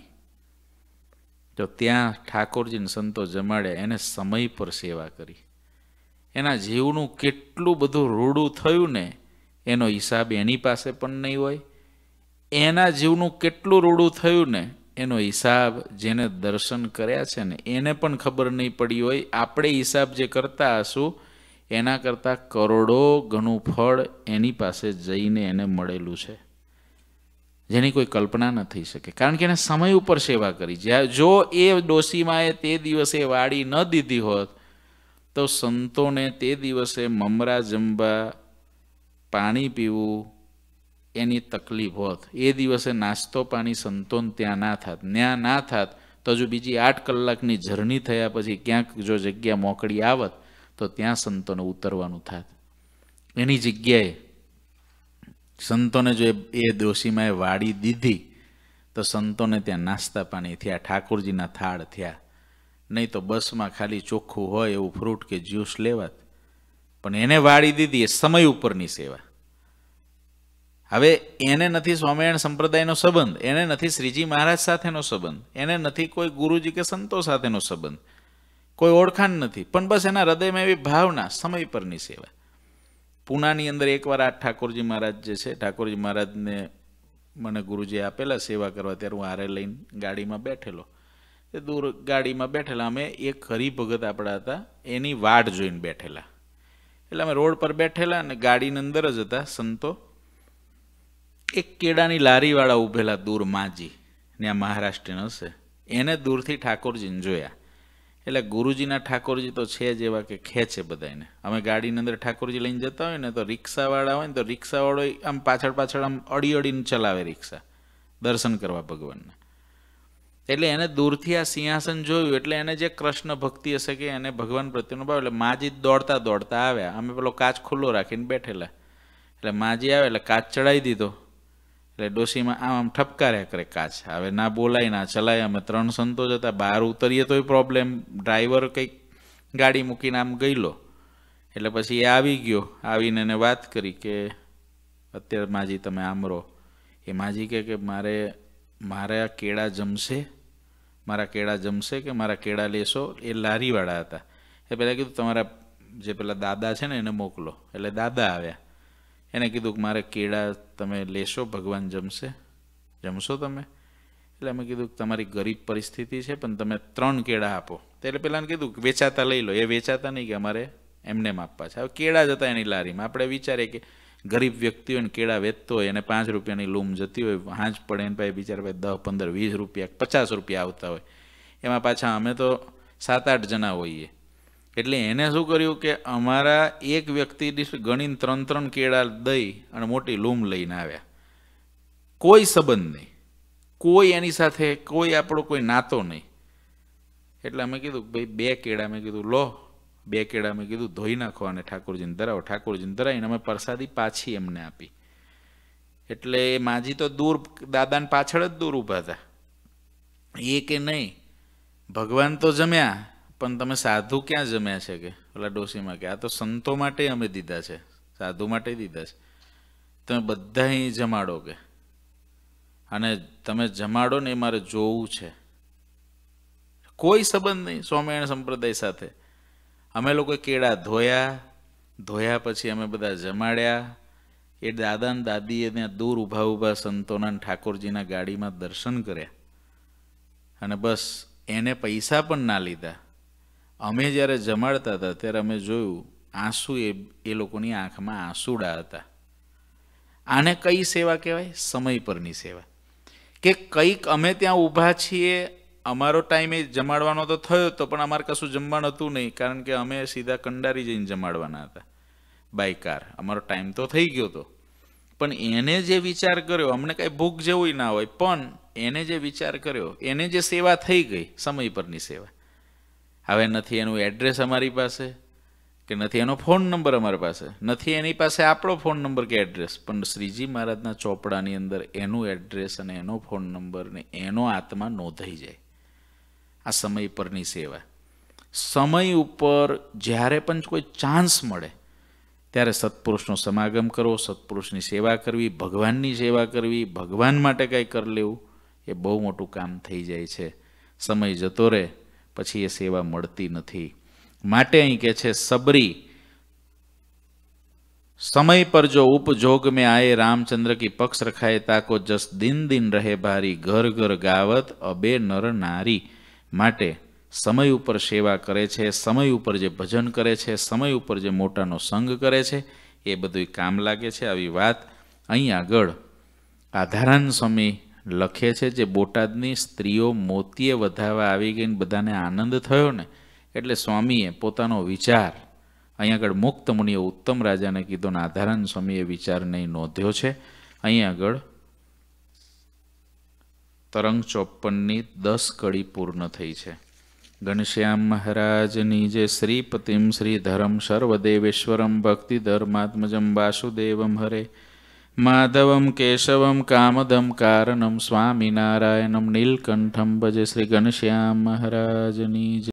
[SPEAKER 1] તો ત્યાં ઠાકોરજીને સંતો જમાડ્યા. એને સમય પર સેવા કરી. એના જીવનું કેટલું બધું રૂડું થયું ને એનો હિસાબ એની પાસે પણ નહીં હોય. એના જીવનું કેટલું રૂડું થયું ને એનો હિસાબ જેને દર્શન કર્યા છે ને એને પણ ખબર નહીં પડી હોય. આપણે હિસાબ જે કરતા હશું એના કરતાં કરોડો ઘણું ફળ એની પાસે જઈને એને મળેલું છે, જેની કોઈ કલ્પના ન થઈ શકે. કારણ કે એને સમય ઉપર સેવા કરી. જ્યાં જો એ ડોશીમાએ તે દિવસે વાડી ન દીધી હોત તો સંતોને તે દિવસે મમરા જમવા, પાણી પીવું એની તકલીફ હોત. એ દિવસે નાસ્તો પાણી સંતોન ત્યાં ના થાત. ત્યાં ના થાત તો જો બીજી આઠ કલાકની જર્ની થયા પછી ક્યાંક જો જગ્યા મોકળી આવત તો ત્યાં સંતોને ઉતરવાનું થાત. એની જગ્યાએ સંતોને જો એ દોશીમાં એ વાડી દીધી તો સંતોને ત્યાં નાસ્તા પાણી થયા, ઠાકોરજીના થાળ થયા. નહીં તો બસમાં ખાલી ચોખ્ખું હોય એવું ફ્રૂટ કે જ્યુસ લેવાત. પણ એને વાડી દીધી એ સમય ઉપરની સેવા. હવે એને નથી સ્વામિનારાયણ સંપ્રદાયનો સંબંધ, એને નથી શ્રીજી મહારાજ સાથેનો સંબંધ, એને નથી કોઈ ગુરુજી કે સંતો સાથેનો સંબંધ, કોઈ ઓળખાણ નથી, પણ બસ એના હૃદયમાં એવી ભાવના સમય પરની સેવા. પૂનાની અંદર એકવાર આ ઠાકોરજી મહારાજ જે છે, ઠાકોરજી મહારાજને મને ગુરુજીએ આપેલા સેવા કરવા, ત્યારે હું હારે લઈને ગાડીમાં બેઠેલો. એ દૂર ગાડીમાં બેઠેલા અમે એક હરિભગત આપણા હતા, એની વાટ જોઈને બેઠેલા. એટલે અમે રોડ પર બેઠેલા અને ગાડીની અંદર જ હતા સંતો. એક કેળાની લારીવાળા ઊભેલા દૂર, માજી ને આ મહારાષ્ટ્રીયન હશે, એને દૂરથી ઠાકોરજીને જોયા. એટલે ગુરુજીના ઠાકોરજી તો છે જ એવા કે ખેંચે બધાને. અમે ગાડીની અંદર ઠાકોરજી લઈને જતા હોય ને તો રિક્ષાવાળા હોય ને તો રિક્ષાવાળો આમ પાછળ પાછળ આમ અડી અડીને ચલાવે રિક્ષા દર્શન કરવા ભગવાનના. એટલે એને દૂરથી આ સિંહાસન જોયું એટલે એને જે કૃષ્ણ ભક્તિ હશે કે એને ભગવાન પ્રત્યેનો ભાવ, એટલે માજી દોડતા દોડતા આવ્યા. અમે પેલો કાચ ખુલ્લો રાખીને બેઠેલા. એટલે માજી આવે એટલે કાચ ચડાવી દીધો. એટલે ડોશીમાં આમ આમ ઠપકાર્યા કરે કાચ. હવે ના બોલાય ના ચલાય. અમે ત્રણ સંતો જ હતા, બહાર ઉતરીએ તોય પ્રોબ્લેમ. ડ્રાઈવર કંઈક ગાડી મૂકીને આમ ગયેલો. એટલે પછી એ આવી ગયો. આવીને એને વાત કરી કે અત્યારે માજી તમે આમ રહો. એ માજી કહે કે મારે મારા કેળા જમશે, મારા કેળા જમશે કે મારા કેળા લેશો. એ લારીવાળા હતા. એ પહેલાં કીધું તમારા જે પેલા દાદા છે ને એને મોકલો. એટલે દાદા આવ્યા. એને કીધું કે મારે કેળા તમે લેશો, ભગવાન જમશે, જમશો તમે? એટલે અમે કીધું કે તમારી ગરીબ પરિસ્થિતિ છે પણ તમે ત્રણ કેળા આપો. એટલે પેલાને કીધું કે વેચાતા લઈ લો. એ વેચાતા નહીં કે અમારે એમને આપવા છે. હવે કેળા જ હતા એની લારીમાં. આપણે વિચારીએ કે ગરીબ વ્યક્તિ હોય ને કેળા વેચતો હોય અને પાંચ રૂપિયાની લૂમ જતી હોય, હાંજ પડે એને પાસે બિચારા પાસે દસ પંદર વીસ રૂપિયા પચાસ રૂપિયા આવતા હોય. એમાં પાછા અમે તો સાત આઠ જણા હોઈએ. એટલે એને શું કર્યું કે અમારા એક વ્યક્તિ ગણીને ત્રણ ત્રણ કેળા દઈ અને મોટી લૂમ લઈને આવ્યા. કોઈ સંબંધ નહીં, કોઈ એની સાથે કોઈ આપણો કોઈ નાતો નહીં. એટલે અમે કીધું ભાઈ બે કેળા, મેં કીધું લો બે કેળા, મેં કીધું ધોઈ નાખો અને ઠાકોરજીને ધરાવો. ઠાકોરજીને ધરાવીને અમે પ્રસાદી પાછી એમને આપી. એટલે એ માજી તો દૂર દાદાને પાછળ જ દૂર ઊભા હતા. એ કે નહીં ભગવાન તો જમ્યા પણ તમે સાધુ ક્યાં જમ્યા છે કે ઓલા ડોશીમાં કે આ તો સંતો માટે અમે દીધા છે, સાધુ માટે દીધા છે. તમે બધા અહીં જમાડો કે, અને તમે જમાડો ને એ મારે જોવું છે. કોઈ સંબંધ નહીં સ્વામિનારાયણ સંપ્રદાય સાથે. અમે લોકો કેળા ધોયા, ધોયા પછી અમે બધા જમાડ્યા. એ દાદા ને દાદીએ ત્યાં દૂર ઊભા ઊભા સંતોના ઠાકોરજીના ગાડીમાં દર્શન કર્યા. અને બસ એને પૈસા પણ ના લીધા. અમે જ્યારે જમાડતા હતા ત્યારે અમે જોયું આંસુ એ એ લોકોની આંખમાં આંસુડા હતા. આને કઈ સેવા કહેવાય? સમય પરની સેવા. કે કંઈક અમે ત્યાં ઊભા છીએ, અમારો ટાઈમ એ જમાડવાનો તો થયો હતો પણ અમારે કશું જમવાનું હતું નહીં, કારણ કે અમે સીધા કંડારી જઈને જમાડવાના હતા બાય કાર. અમારો ટાઈમ તો થઈ ગયો હતો. પણ એને જે વિચાર કર્યો, અમને કાંઈ ભૂખ જેવું ના હોય, પણ એને જે વિચાર કર્યો, એને જે સેવા થઈ ગઈ, સમય પરની સેવા. હવે નથી એનું એડ્રેસ અમારી પાસે, કે નથી એનો ફોન નંબર અમારી પાસે, નથી એની પાસે આપણો ફોન નંબર કે એડ્રેસ, પણ શ્રીજી મહારાજના ચોપડાની અંદર એનું એડ્રેસ અને એનો ફોન નંબર ને એનો આત્મા નોંધાઈ જાય. આ સમય પરની સેવા. સમય ઉપર જ્યારે પણ કોઈ ચાન્સ મળે ત્યારે સત્પુરુષનો સમાગમ કરવો, સત્પુરુષની સેવા કરવી, ભગવાનની સેવા કરવી, ભગવાન માટે કંઈ કરી લેવું, એ બહુ મોટું કામ થઈ જાય છે. સમય જતો રહે પછી એ સેવા મળતી નથી. માટે અહીં કે છે સબરી સમય પર જો ઉપજોગ में आए रामचंद्र की पक्ष रखाए ताको जस दिन दिन रहे भारी घर घर गावत अबे नर नारी. માટે સમય ઉપર સેવા કરે છે, સમય ઉપર જે ભજન કરે છે, સમય ઉપર જે મોટાનો સંગ કરે છે એ બધું કામ લાગે છે. આવી વાત અહીં આગળ આધારાન સ્વામી લખે છે. જે બોટાદની સ્ત્રીઓ મોતીએ વધાવા આવી ગઈને બધાને આનંદ થયો ને, એટલે સ્વામીએ પોતાનો વિચાર અહીં આગળ મુક્ત મુનિએ ઉત્તમ રાજાને કીધો ને આધારાન સ્વામીએ વિચાર નહીં નોંધ્યો છે. અહીં આગળ તરંગ ચોપનની દસ કડી પૂર્ણ થઈ છે. ઘનશ્યામ મહારાજની જે શ્રીપતિમ શ્રીધરમ સર્વદેવેશ્વરમ ભક્તિ ધર્માત્મજમ વાસુદેવમ હરે માધવમ કેશવમ કામદમ કારણમ સ્વામિનારાયણમ નીલકંઠમ ભજે. શ્રી ઘનશ્યામ મહારાજની